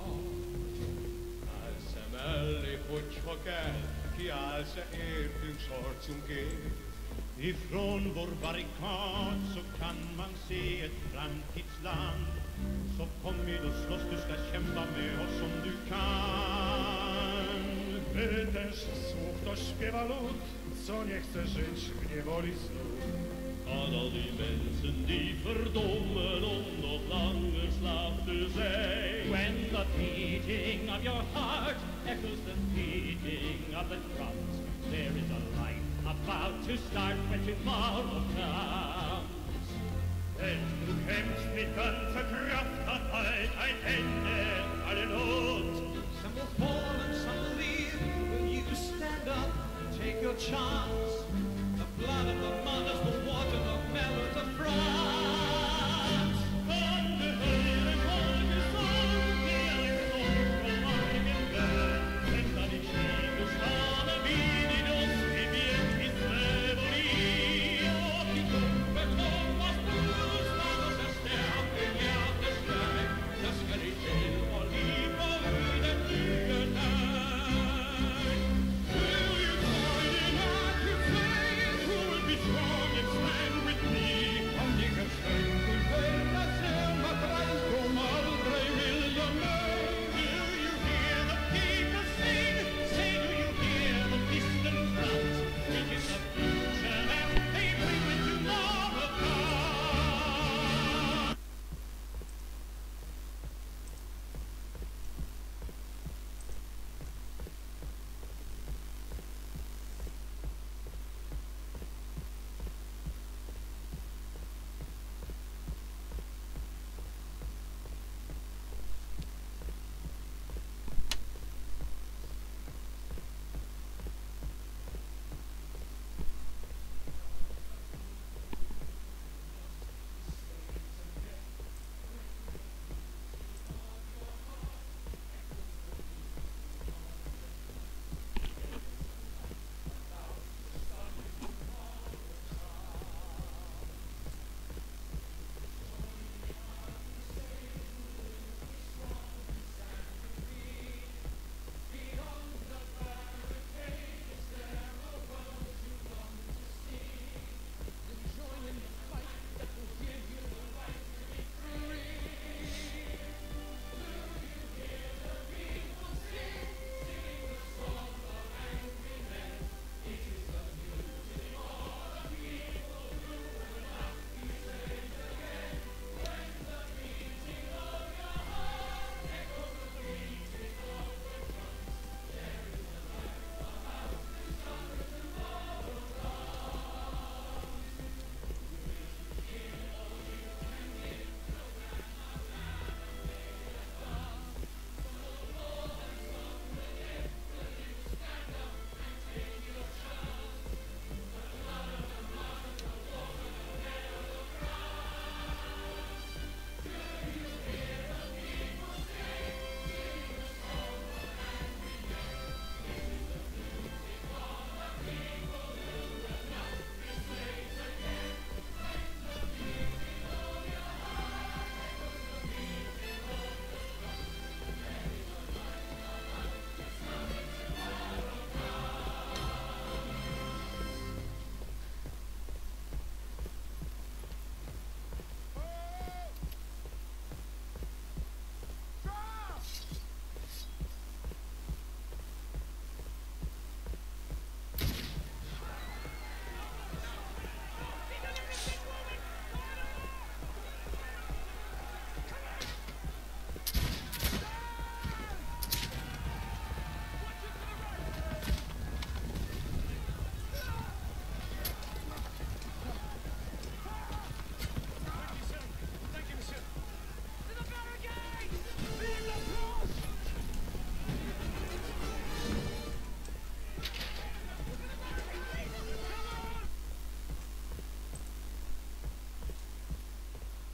Elsemelli kutsva kell, ki alltså értünk sortsunk er. Ifrån vår barrikad så kan man se ett framtidsland. Så kom med och slåss, du ska kämpa med oss om du kan. Będziesz słuch, ktoś śpiewa lud, co nie chce żyć w niewoli znów. Alla de mensen die verdommen om nog langer slaap te zijn. When the beating of your heart echoes the beating of the drums, there is a life about to start when tomorrow comes. Wenn du kämpfst mit ganzer Kraft, hat halt ein Ende alle Not. Some will fall and some will live. Will you stand up and take your chance? The blood of the mothers will water the melons of France. Von der Hölle Volkesang, der ein Sohn vom Morgen wird. Wenn da die Kriege schade wie die Nuss, die wird die Slaverie. Oh, die dumme Thomas Blues, was das Stärke, ja, das Streit, das Gericht und Liebe wieder Lügenei. Will you find it out?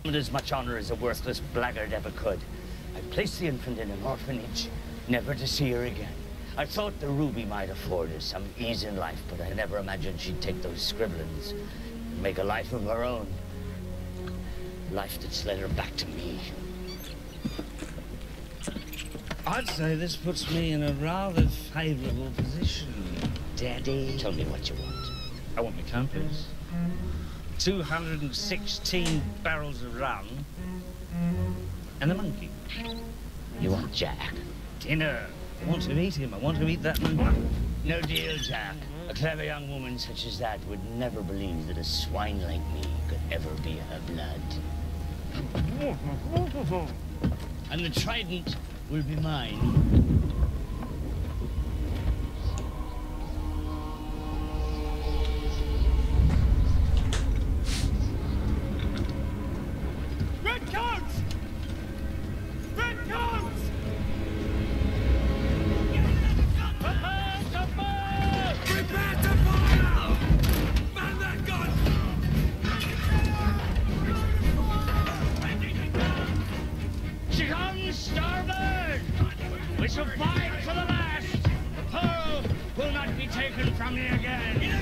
as much honor as a worthless blackguard ever could. I placed the infant in an orphanage, never to see her again. I thought the ruby might afford her some ease in life, but I never imagined she'd take those scribblings and make a life of her own. Life that's led her back to me. I'd say this puts me in a rather favourable position, Daddy. Tell me what you want. I want my compass. 216 barrels of rum. And a monkey. You want Jack? Dinner. I want to eat him. I want to eat that monkey. No deal, Jack. A clever young woman such as that would never believe that a swine like me could ever be her blood. And the trident will be mine. Red coats! Red coats! Prepare to fire! Prepare to fire! Man that gun! She comes, starboard! We shall fight to the last! The pearl will not be taken from me again!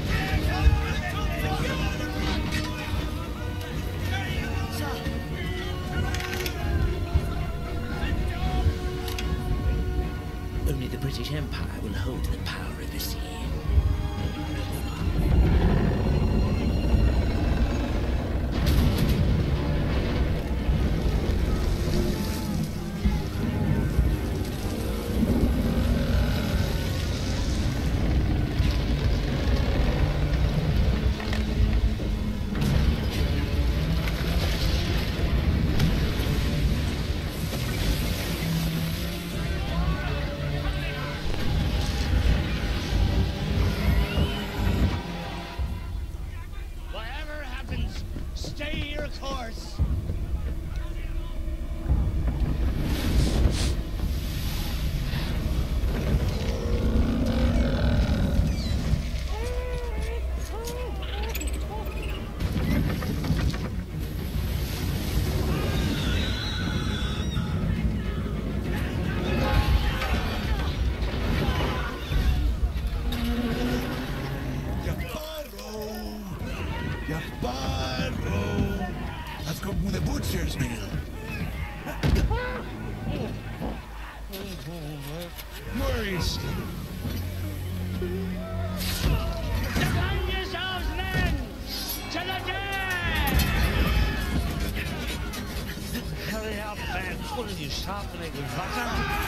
Only the British Empire will hold the power of the sea. Whatever happens, stay your course. Let's go with the butcher's meal. Where is he? Defend yourselves, men! To the dead! Hurry up, man. What are you sharpening with butter?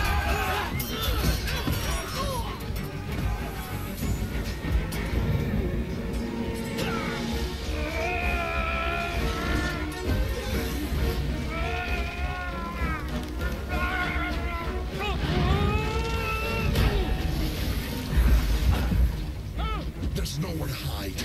There's nowhere to hide.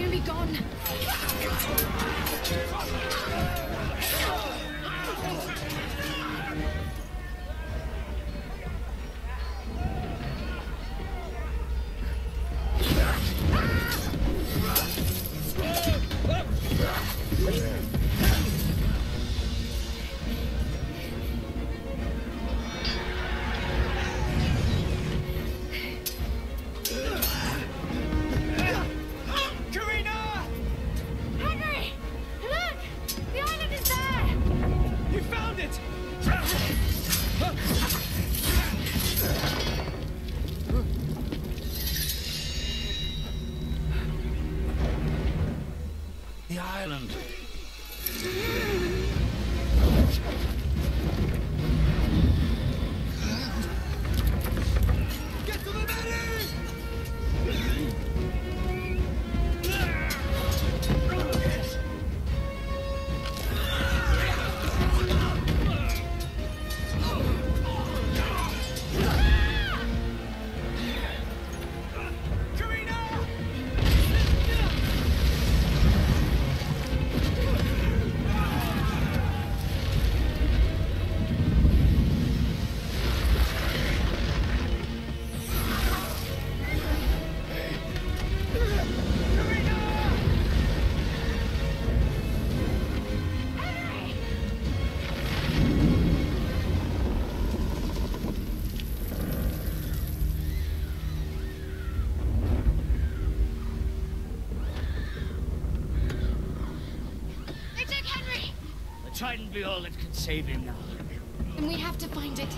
enemy gone. Henry! Look! The island is there! You found it! The island. Get to the medic! They took Henry! The Trident be all that can save him now. And we have to find it.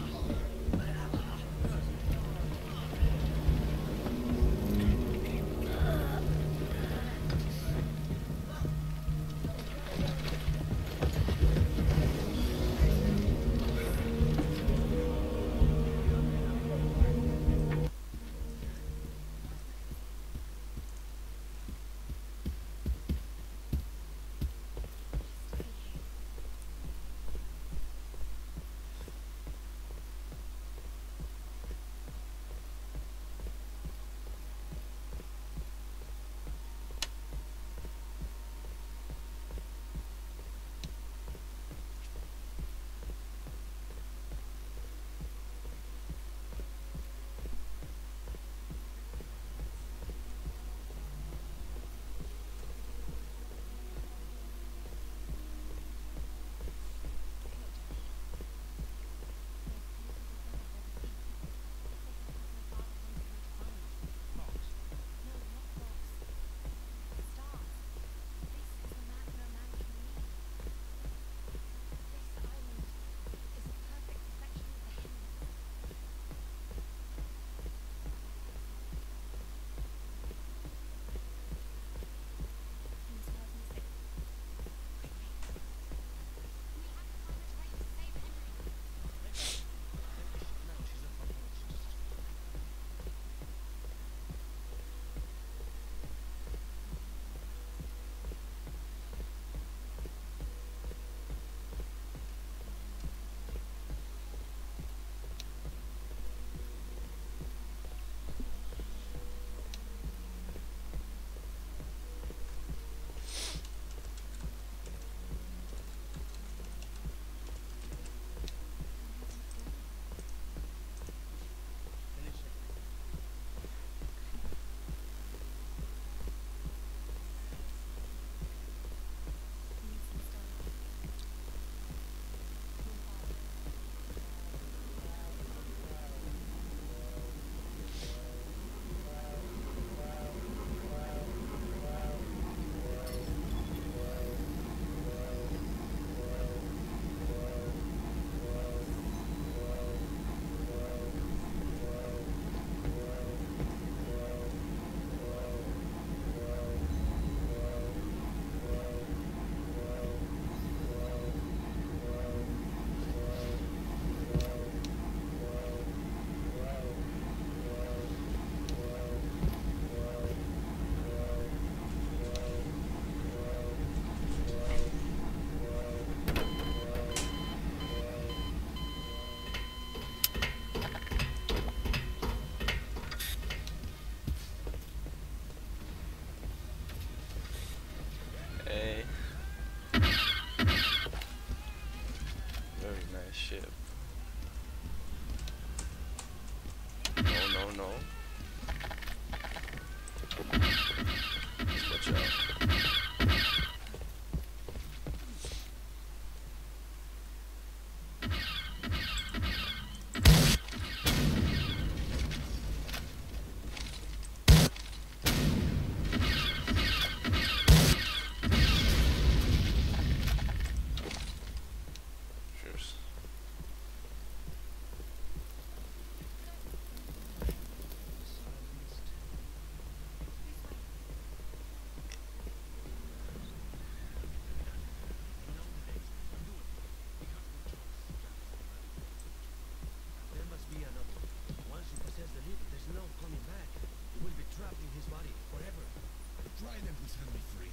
Set me free.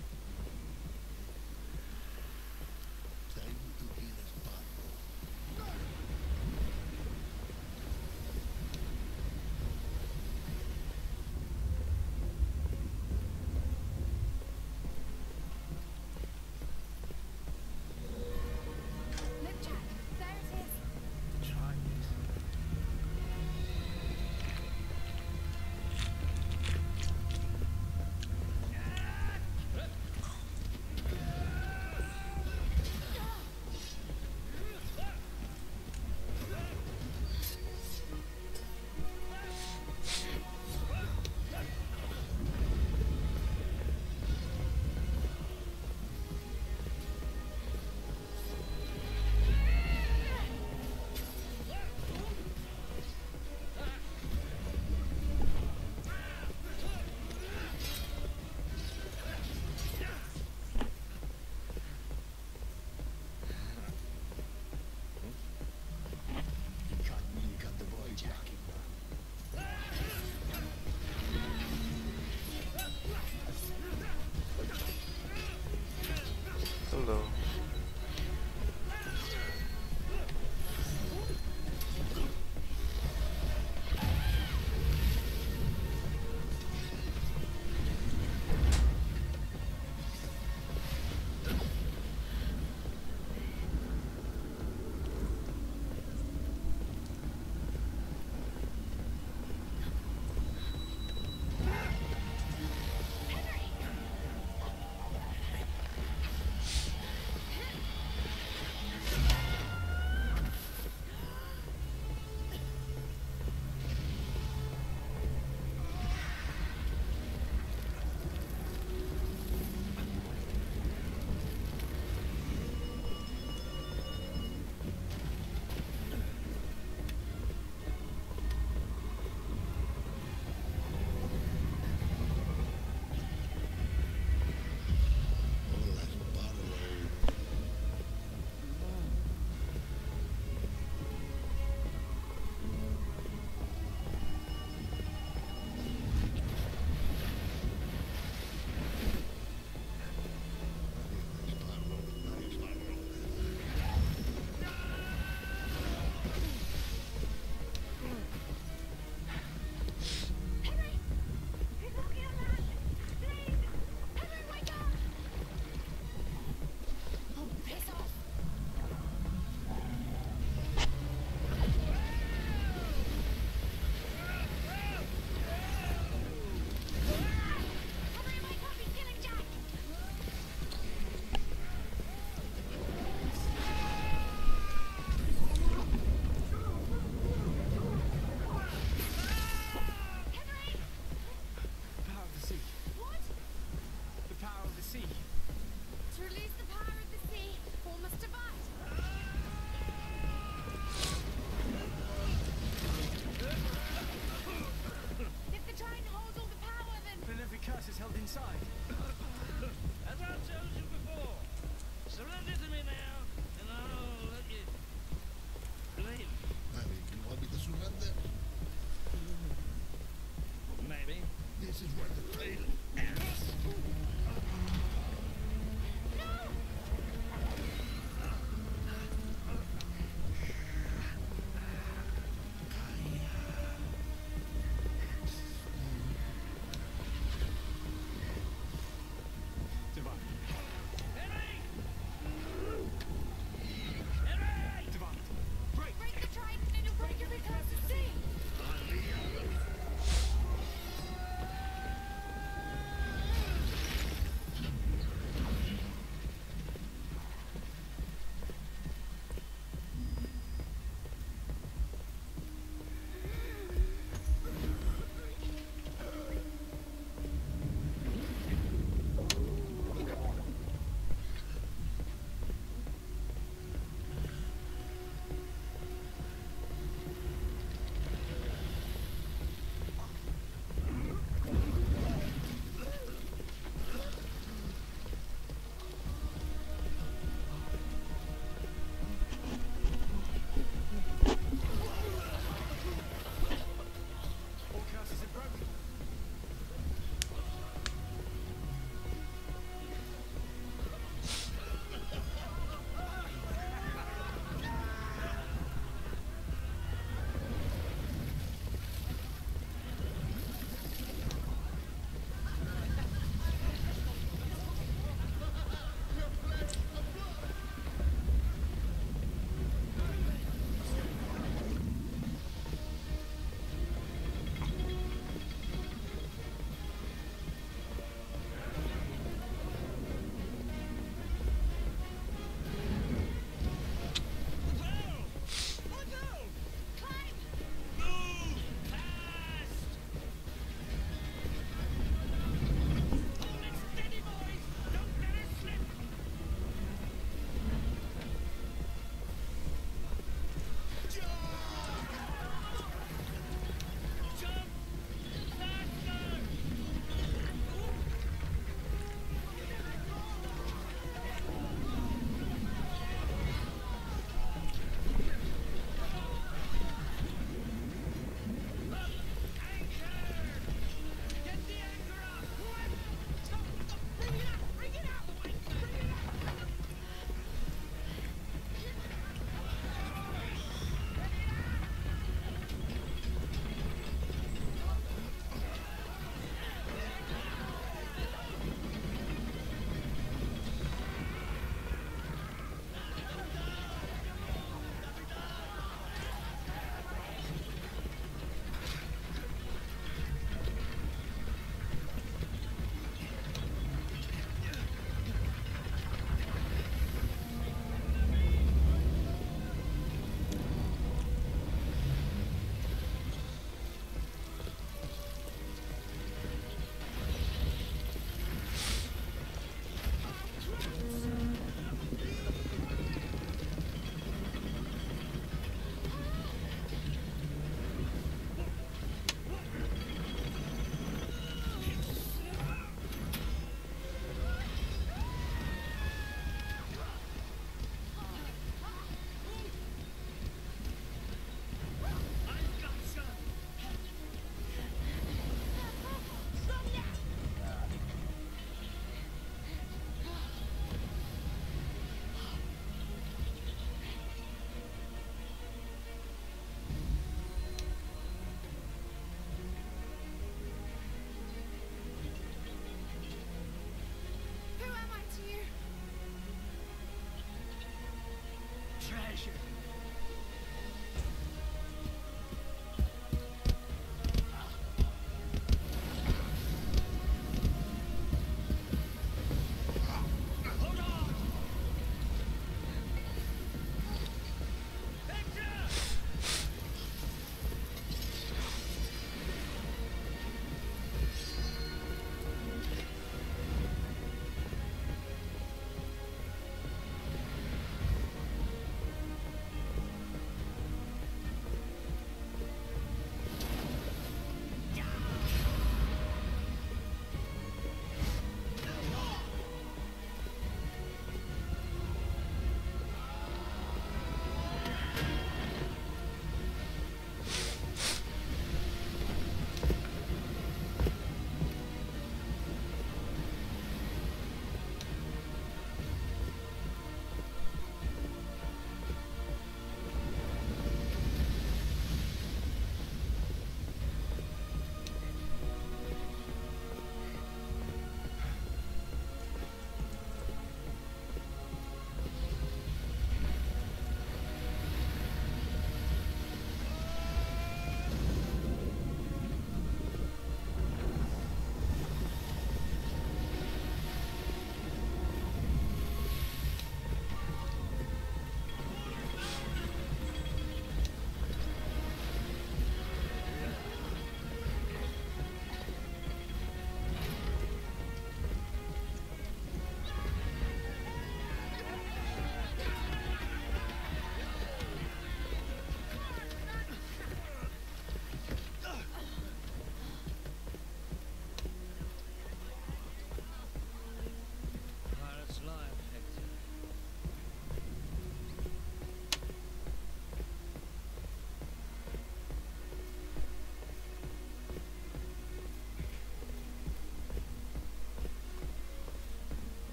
Time to kill a spot. Look, Jack, there it is. Chinese.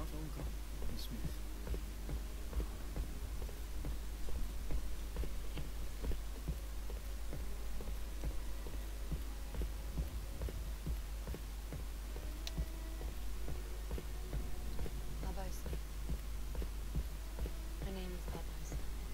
It's all gone. It's smooth. Babos. My name is Babos.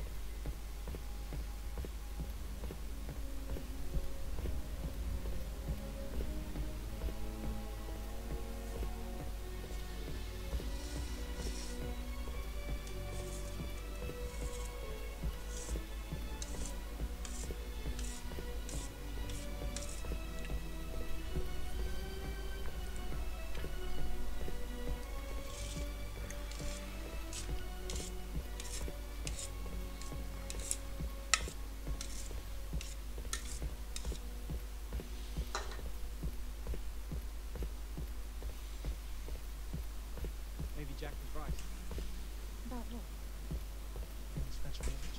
Maybe Jack was right. About what? Special image.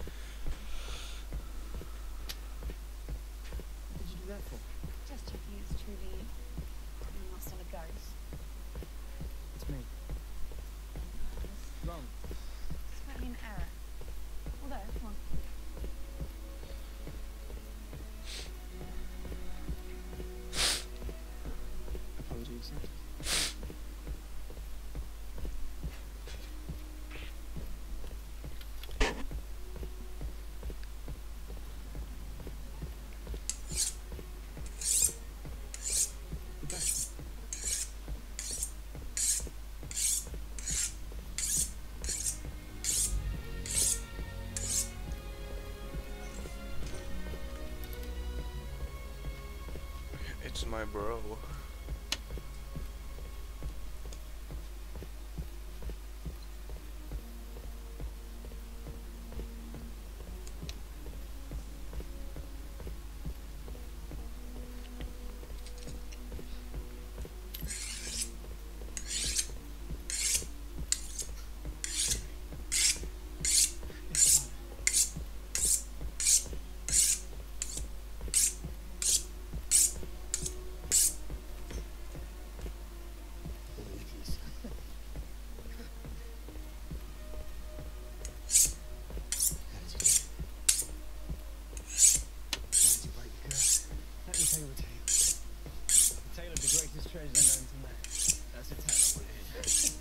What did you do that for? Just checking it's truly not still a ghost. It's me. Wrong. Slightly an error. Although, come on. Apology accepted. It's my bro. Let me tell you a tale. A tale of the greatest treasure known to man. That's a tale I want to hear.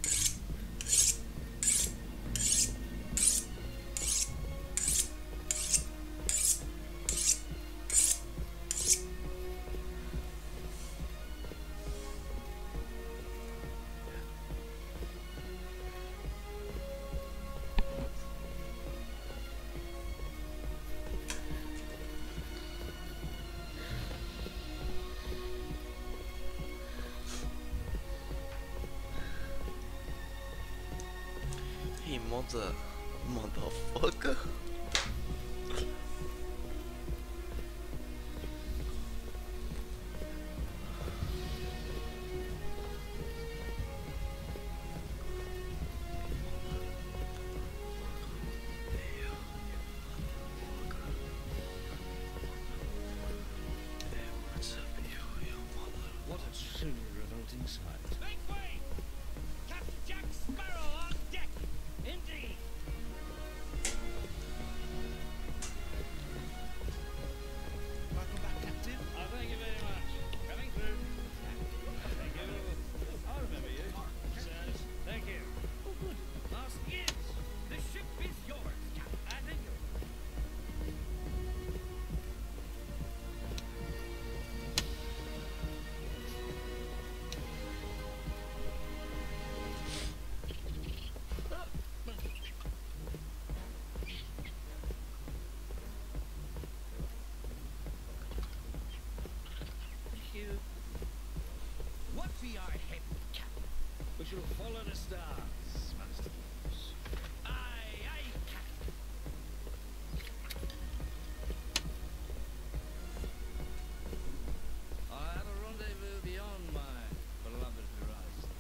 Hey, motherfucker. What a truly revolting sight. Make way! Captain Jack Sparrow on deck! Indeed! Welcome back, Captain. Thank you very much. Coming through. Thank you. I remember you. Says, thank you. Oh, good. Last is. The ship is yours, Captain. I thank you. Thank you. What be our head, Captain? We shall follow the stars, Master Boss. Aye, aye, Captain. I have a rendezvous beyond my beloved horizon.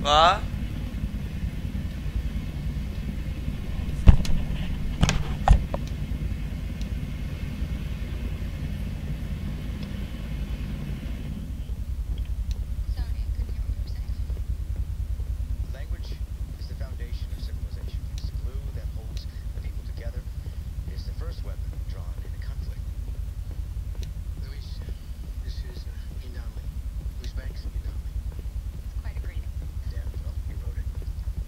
Va? Language is the foundation of civilization. It's the glue that holds the people together. It is the first weapon drawn in a conflict. Luis, this is Indomly. Luis Banks, Indomly. It's quite a greeting. Yeah, well, you wrote it.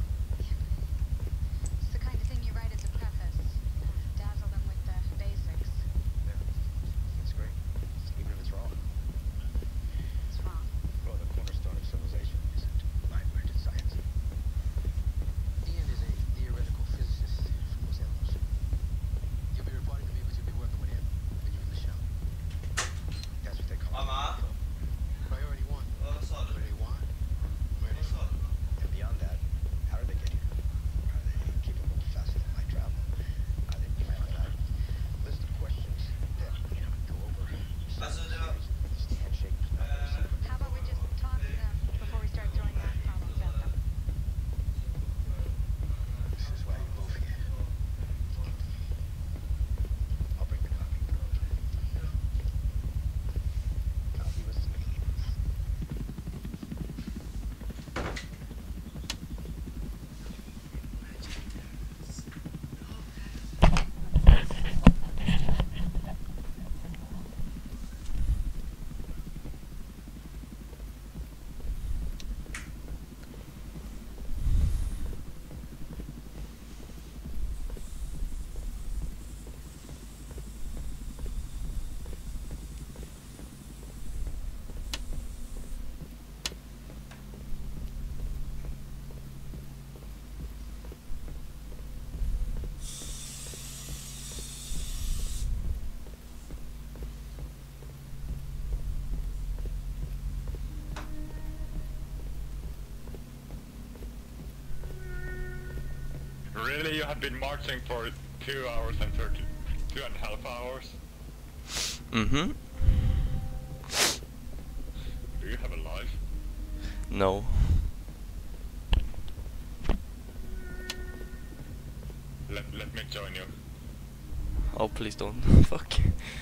It's the kind of thing you write as a preface. Dazzle them with the basics. Yeah, it's great. Even if it's wrong. It's wrong. Well, the cornerstone of civilization isn't language, it's science. Ian is a theoretical physicist from Los Alamos. You'll be reporting to me, but you'll be working with him when you're in the show. That's what they call it. Priority one. What do they want? Where they from? And beyond that, how do they get here? Are they capable of faster than light travel? Are they beyond that? List of questions that we haven't go over. Just handshake. How about we just talk to them before we start throwing math problems at them? This is why you move here. I'll bring the copy. Copy was to me. Really, you have been marching for 2 hours and 2.5 hours? Mm-hmm. Do you have a life? No. Let me join you. Oh, please don't. Fuck.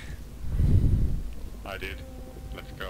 I did. Let's go.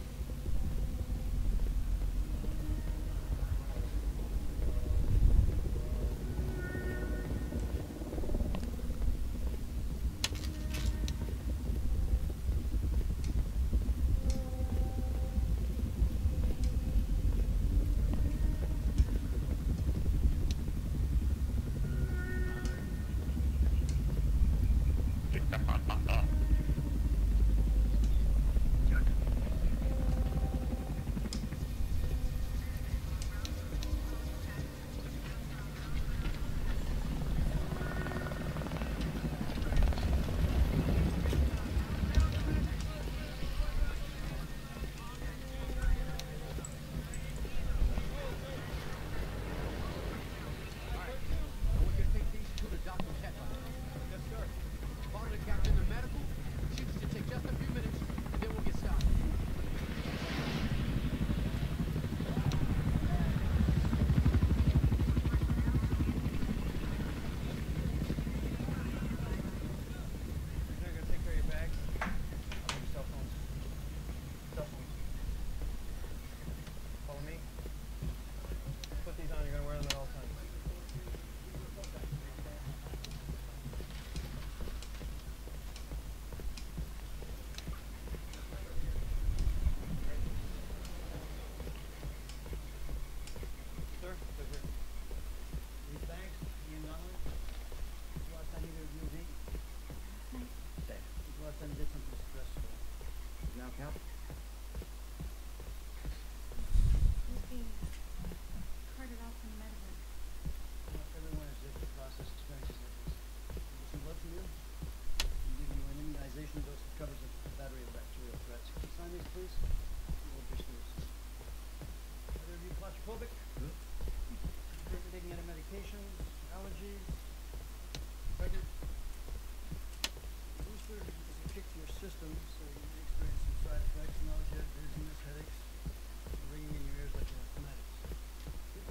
system, so you may experience some side effects, nausea, dizziness, headaches, ringing in your ears like a phonetics.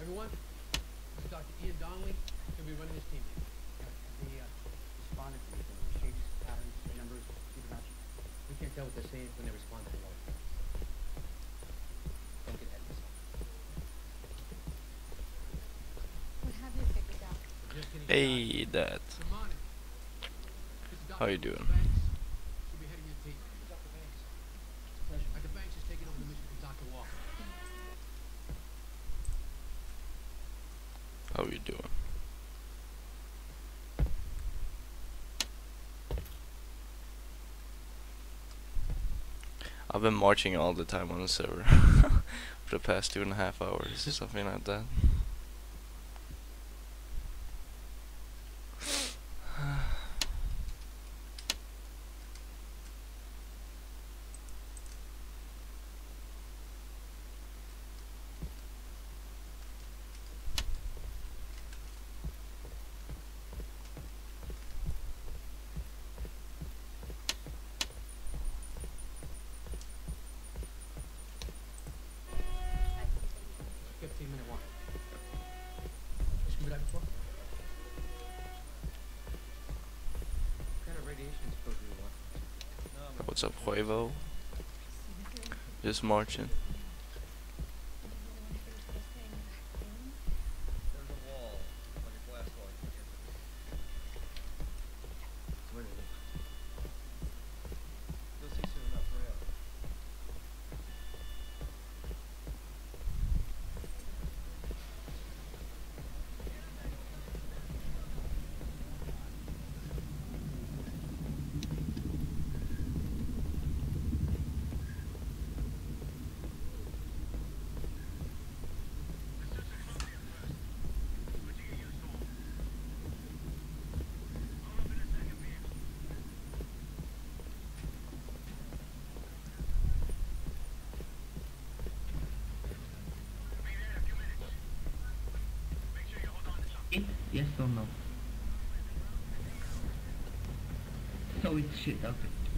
everyone. This is Dr. Ian Donnelly. He'll be running this team. They responded to anything. Shapes, patterns, numbers, Fibonacci. We can't tell what they're saying when they respond to the noise. Don't get ahead of yourself. What have you figured out? Hey, Dad. How you doing? She'll be heading your team. Dr. Banks. Dr. Banks is taking over the mission from Dr. Walker. How you doing? I've been marching all the time on the server for the past 2.5 hours, something like that. What's up, Huevo? Just marching. Yes or no? So it's shit, okay.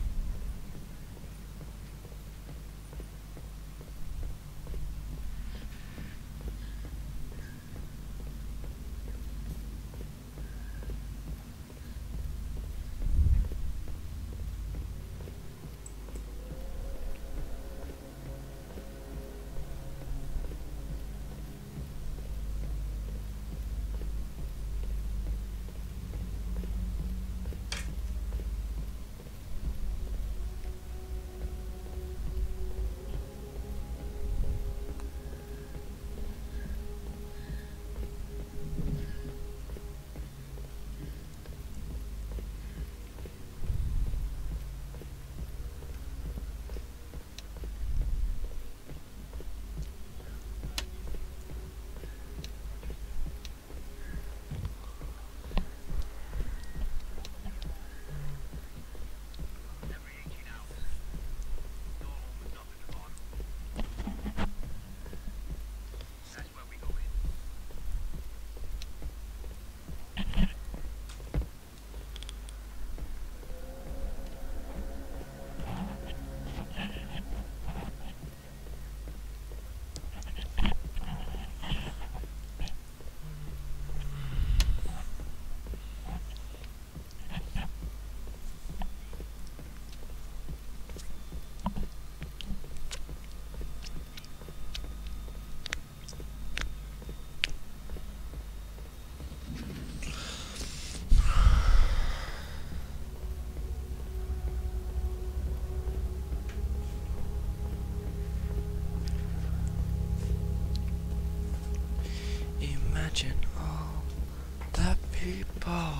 Imagine all the people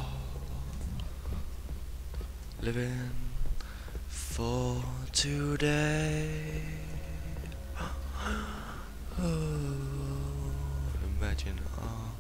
living for today. Oh, imagine all.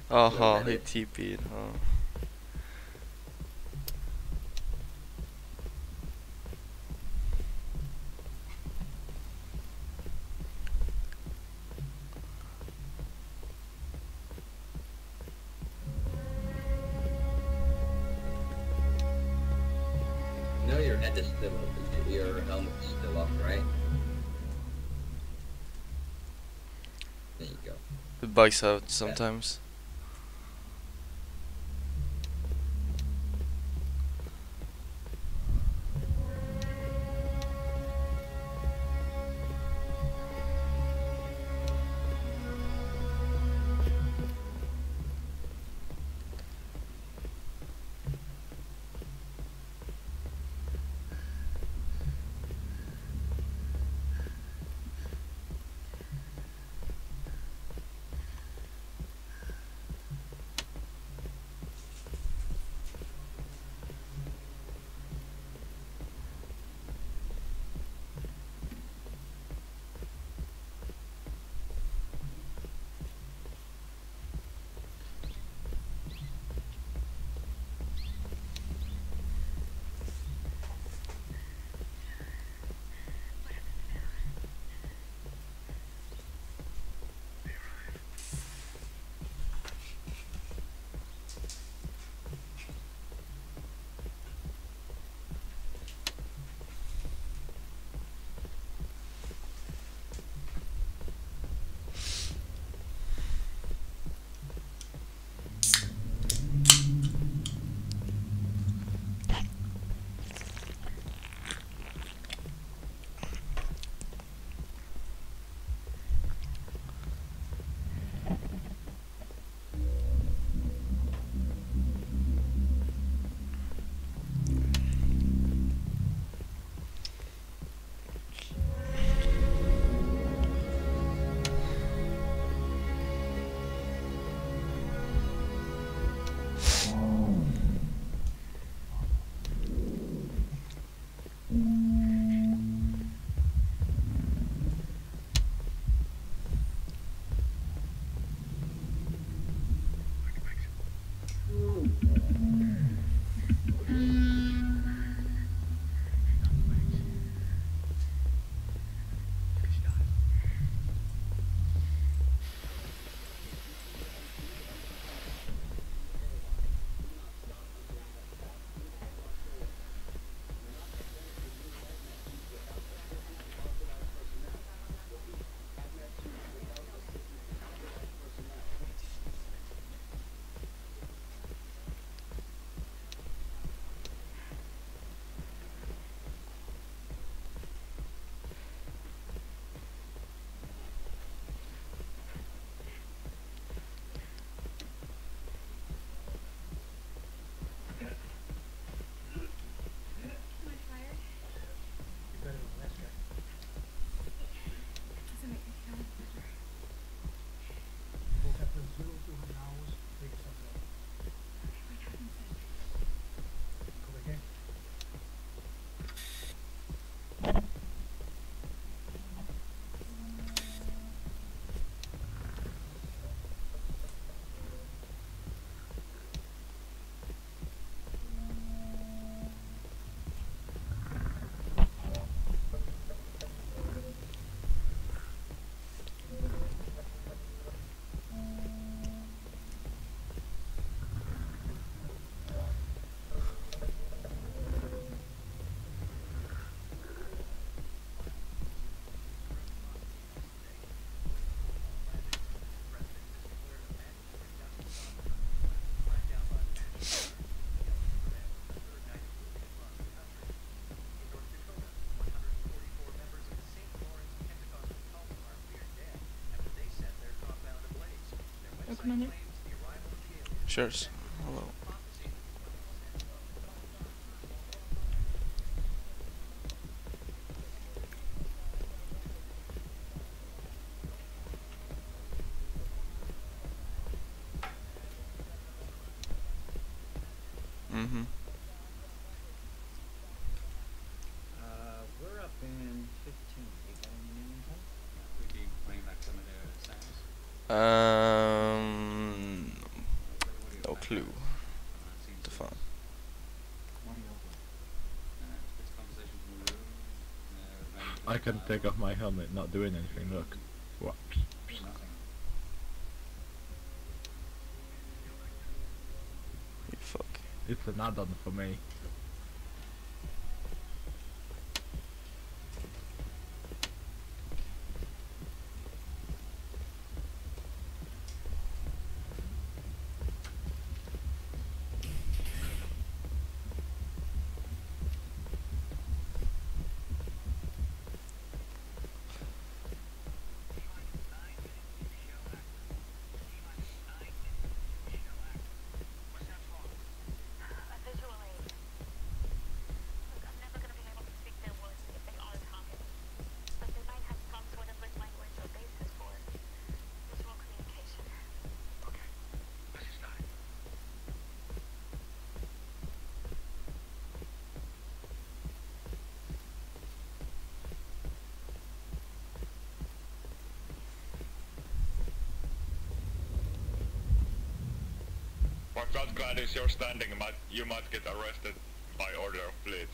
Aha, he TP'd. No, your head is still open. Your helmet's still off, right? There you go. It bugs out sometimes. Commander? Sure. Hello. Mm-hmm. We're up in 15. You got any new info? We be bringing back some of their sounds. I can take off my helmet, not doing anything. Look. What? You fuck. It's an add-on for me. Watch out, Gladys, you're standing. You might get arrested by order of fleet.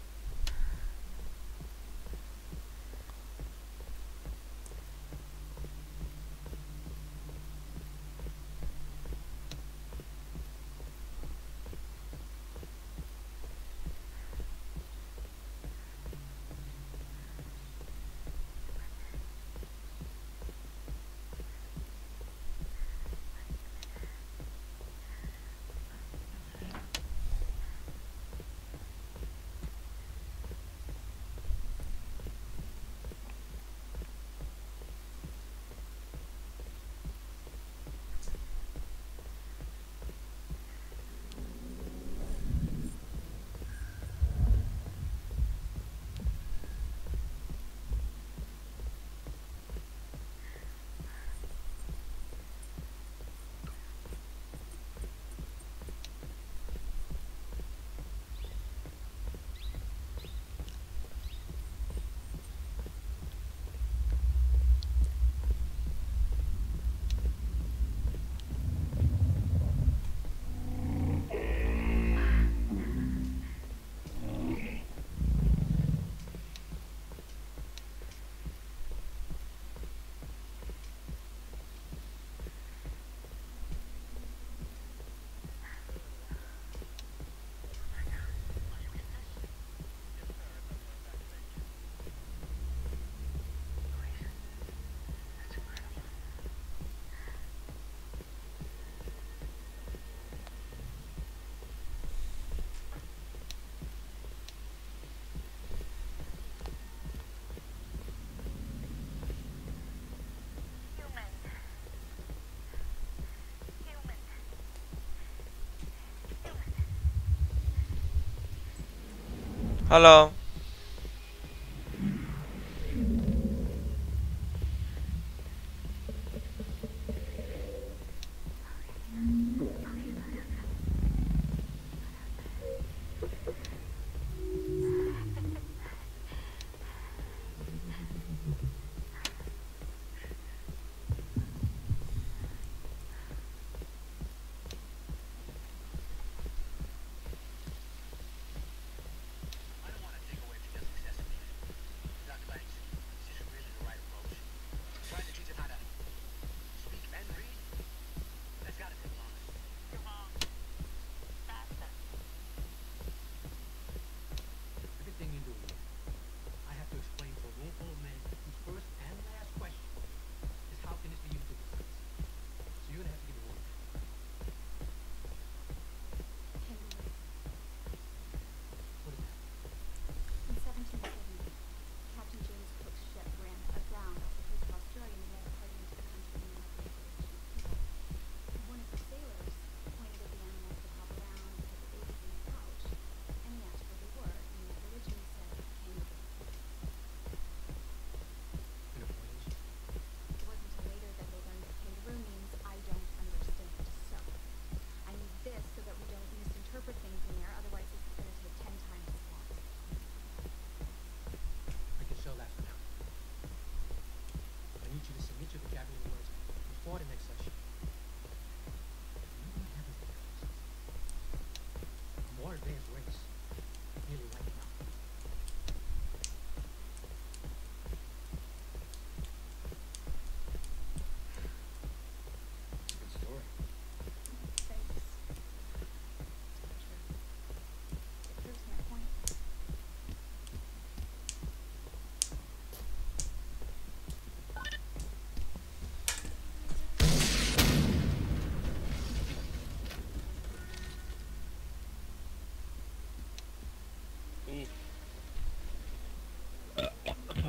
Hello.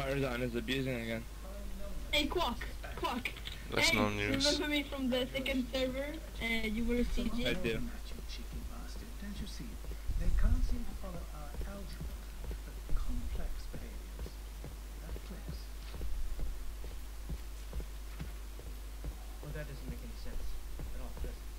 Tarzan is abusing again. Hey, Quack. That's Hey, no news. remember me from the second server? You were CG? I do. You cheeky bastard. Don't you see? They can't seem to follow our algebra. The complex behaviors. That clicks. Well, that doesn't make any sense at all, does it?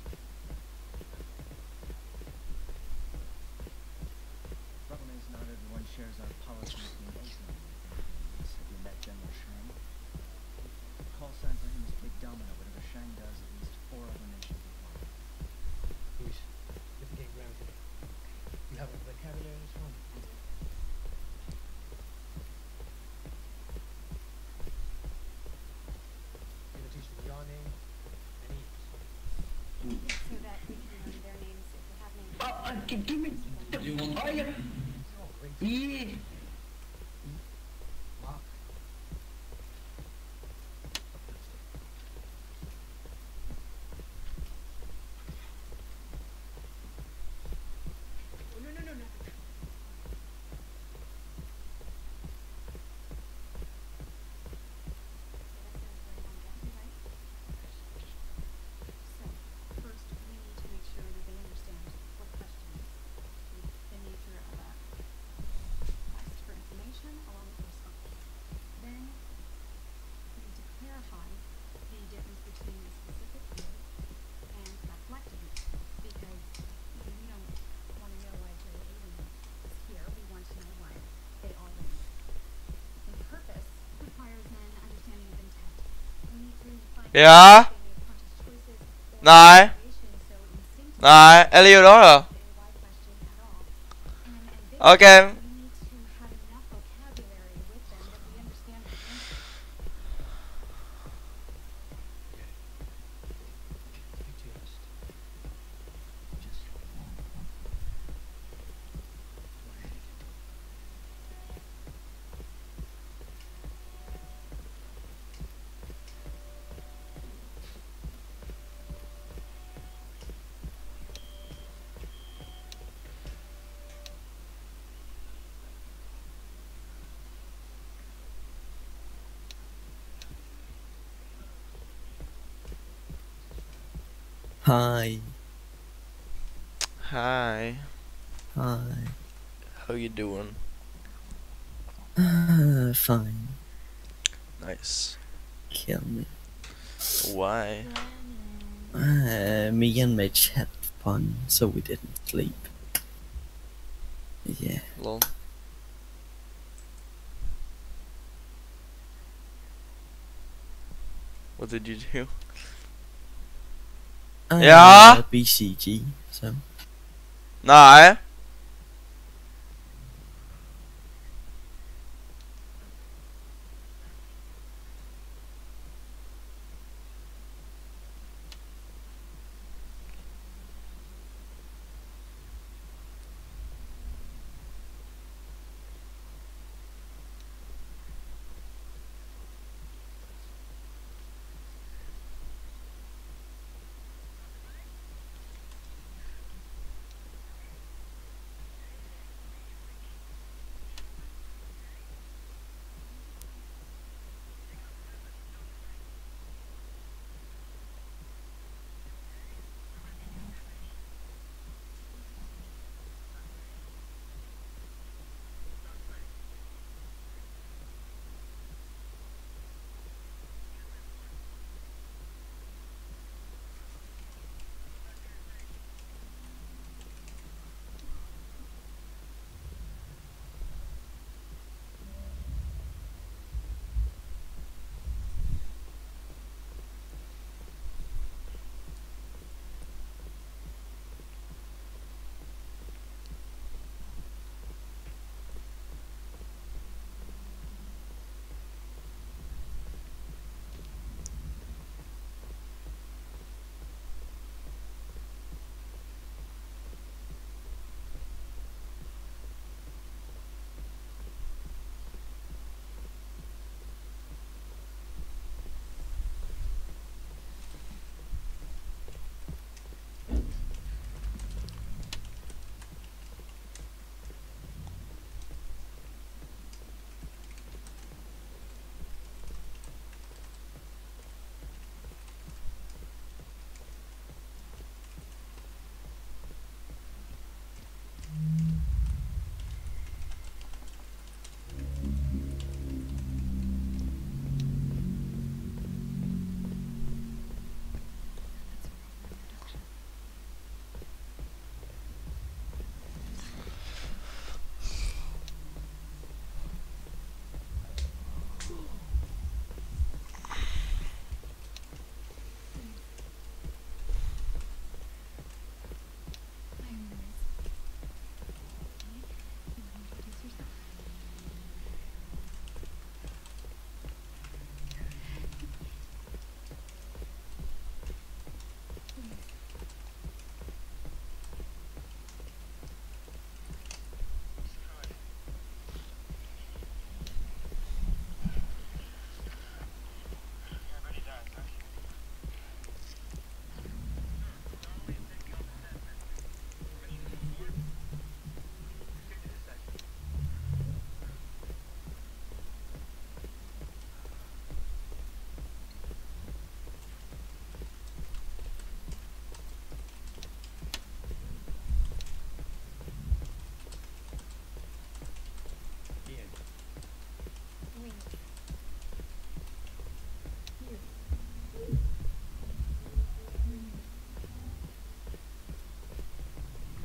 Problem is, not everyone shares our policy of being open. Have you met General Shang? Call sign for him is Big Domino. Whatever Shang does, at least 4 other nations will follow. Luis, get the game grounded. You have a vocabulary in this one? You're gonna teach them your name and each. So that we can learn their names if they have names. Give me. Do you want Oh, yeah. Yeah. Mark. Oh, no. So, first we need to make sure that they understand what the question is, the nature of a request for information along with response. Then we need to clarify the difference between the specific good and the collectiveness, because we don't want to know why Joe Aiden is here. We want to know why they all are here. And purpose requires an understanding of intent. We need to find Ja. Nej. Nej, eller gjorde du då? Okej. Hi. Hi. Hi. How you doing? Fine. Nice. Kill me. Why? Me and Mitch had fun, so we didn't sleep. Yeah. Lol. What did you do? Ja? BCG, so. Nej.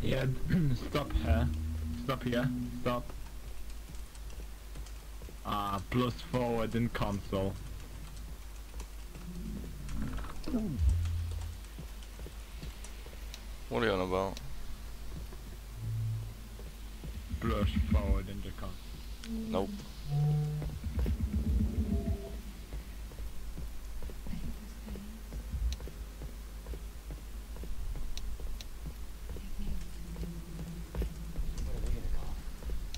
Yeah, stop here. Stop here. Stop. Plus forward in console. What are you on about? Plus forward in the console. Nope. What are we gonna call her?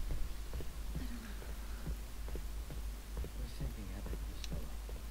I was thinking Abbott Costello.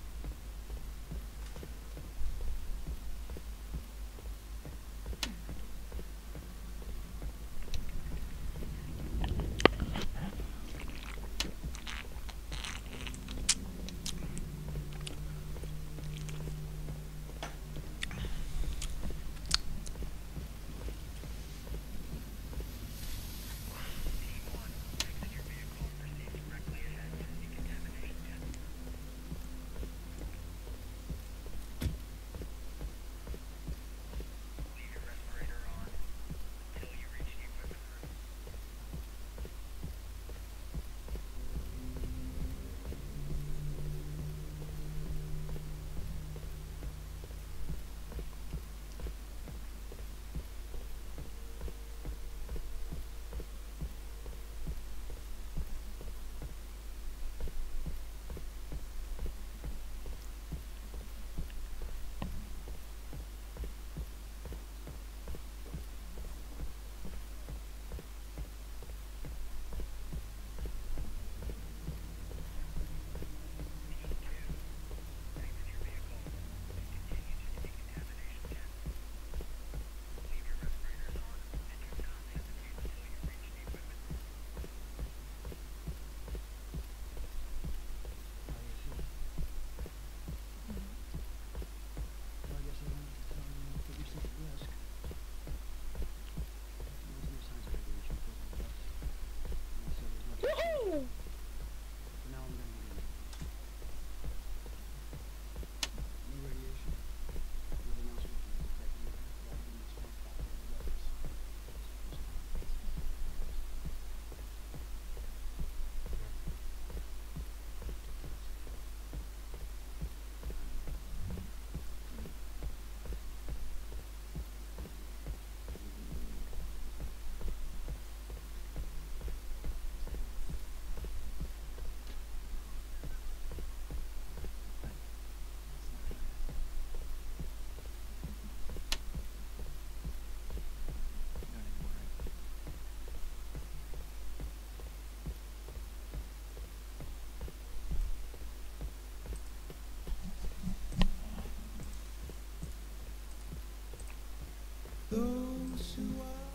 Those who are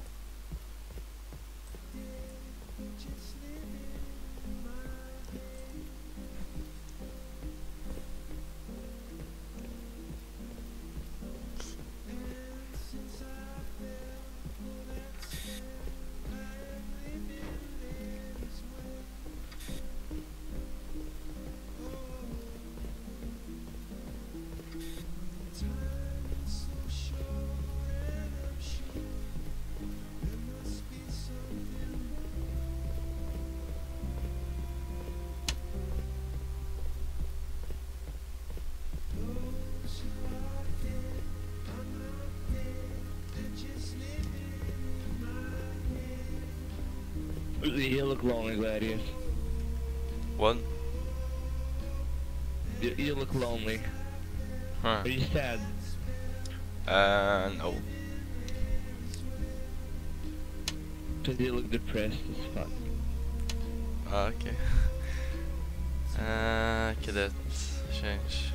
dead, but just living in my head. And since I fell for that spell, I am living this way. Oh, time is so short. There must be something those who are dead are not dead. They're just living in my head. You look lonely, Gladius. What? You look lonely. Huh. Are you sad? No. Cause you look depressed as fuck. Okay. Cadet change.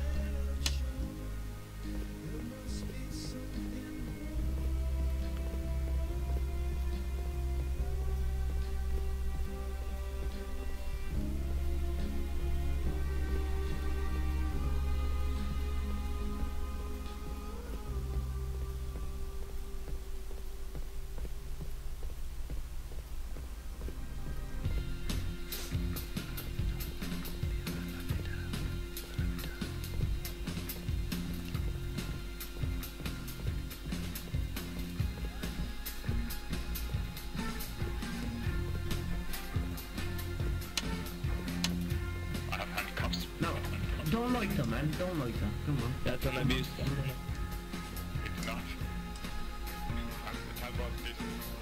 Don't loiter, man. Don't loiter. Come on. That's an abuse. It's not. How about this?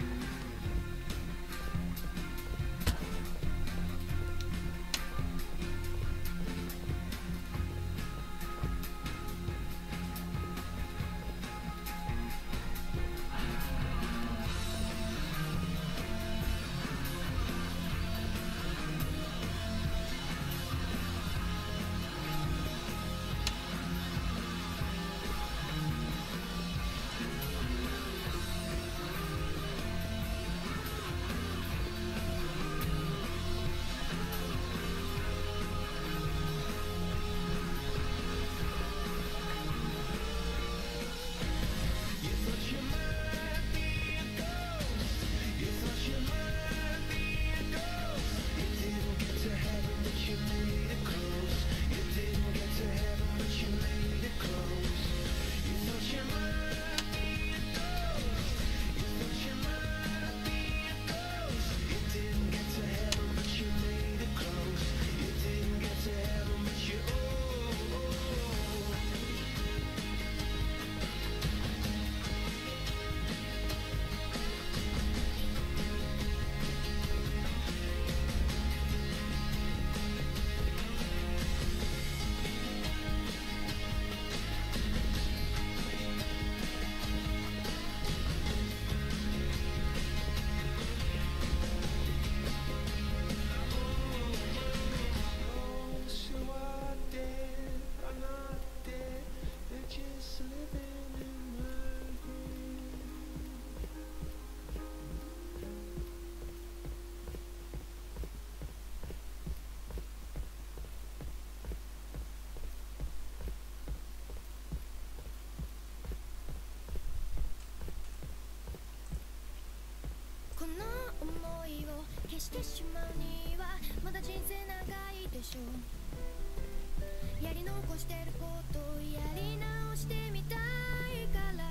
この想いを消してしまうにはまだ人生長いでしょう。やり残してることをやり直してみたいから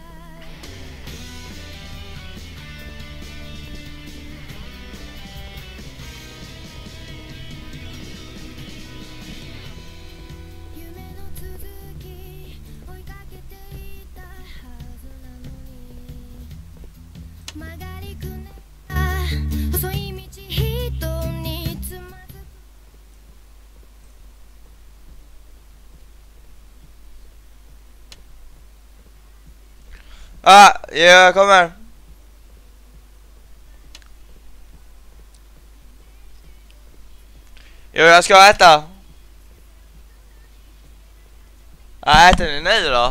夢の続き追いかけていたはずなのに曲がりくね細い道人につまずく Jag kommer. Jo, jag ska äta. Äter ni nu då?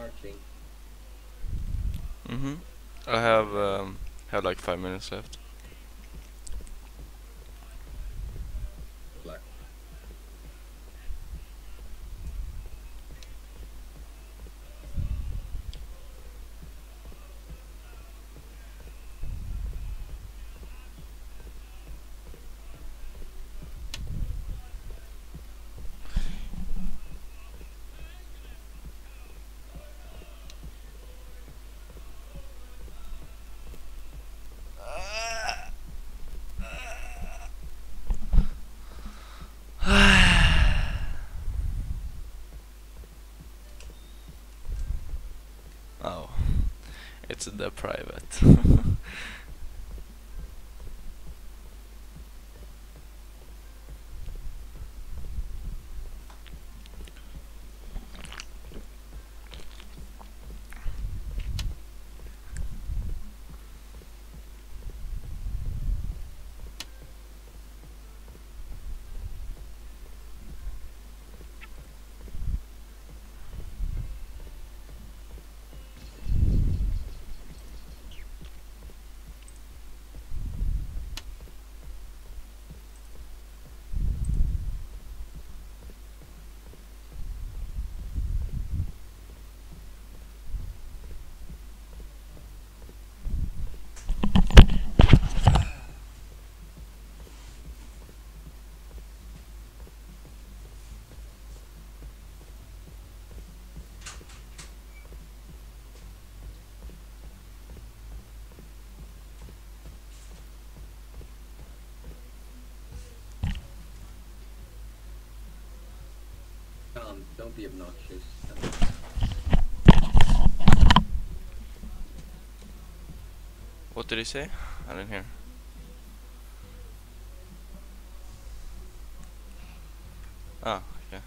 watching? I have like 5 minutes left. Good luck. Oh, it's the private. Don't be obnoxious. What did he say? I didn't hear. Ah, okay.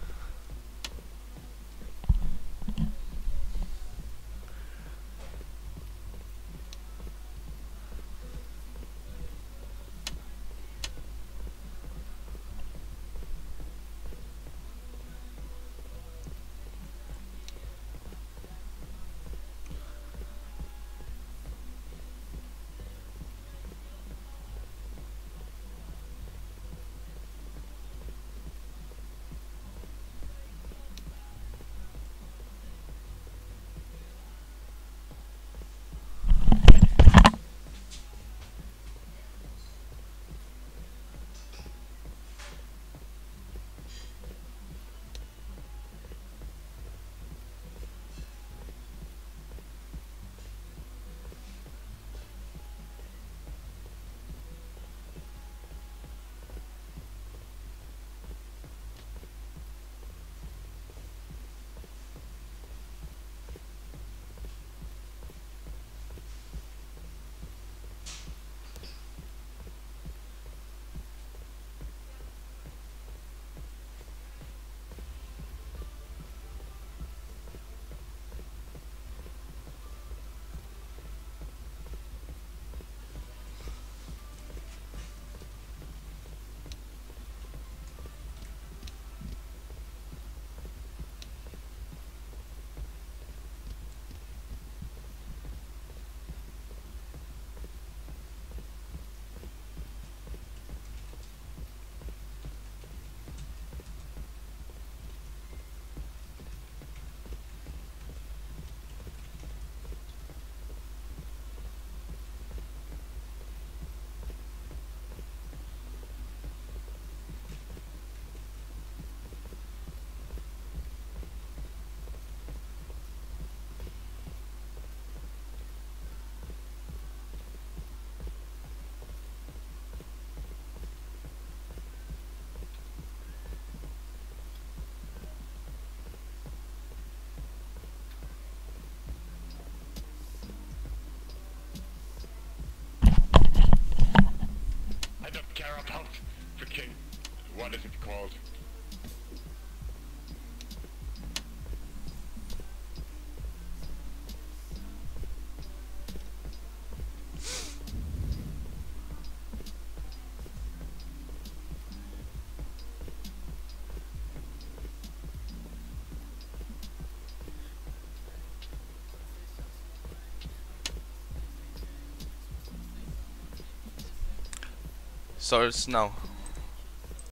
I don't care about freaking... what is it called? Starts now.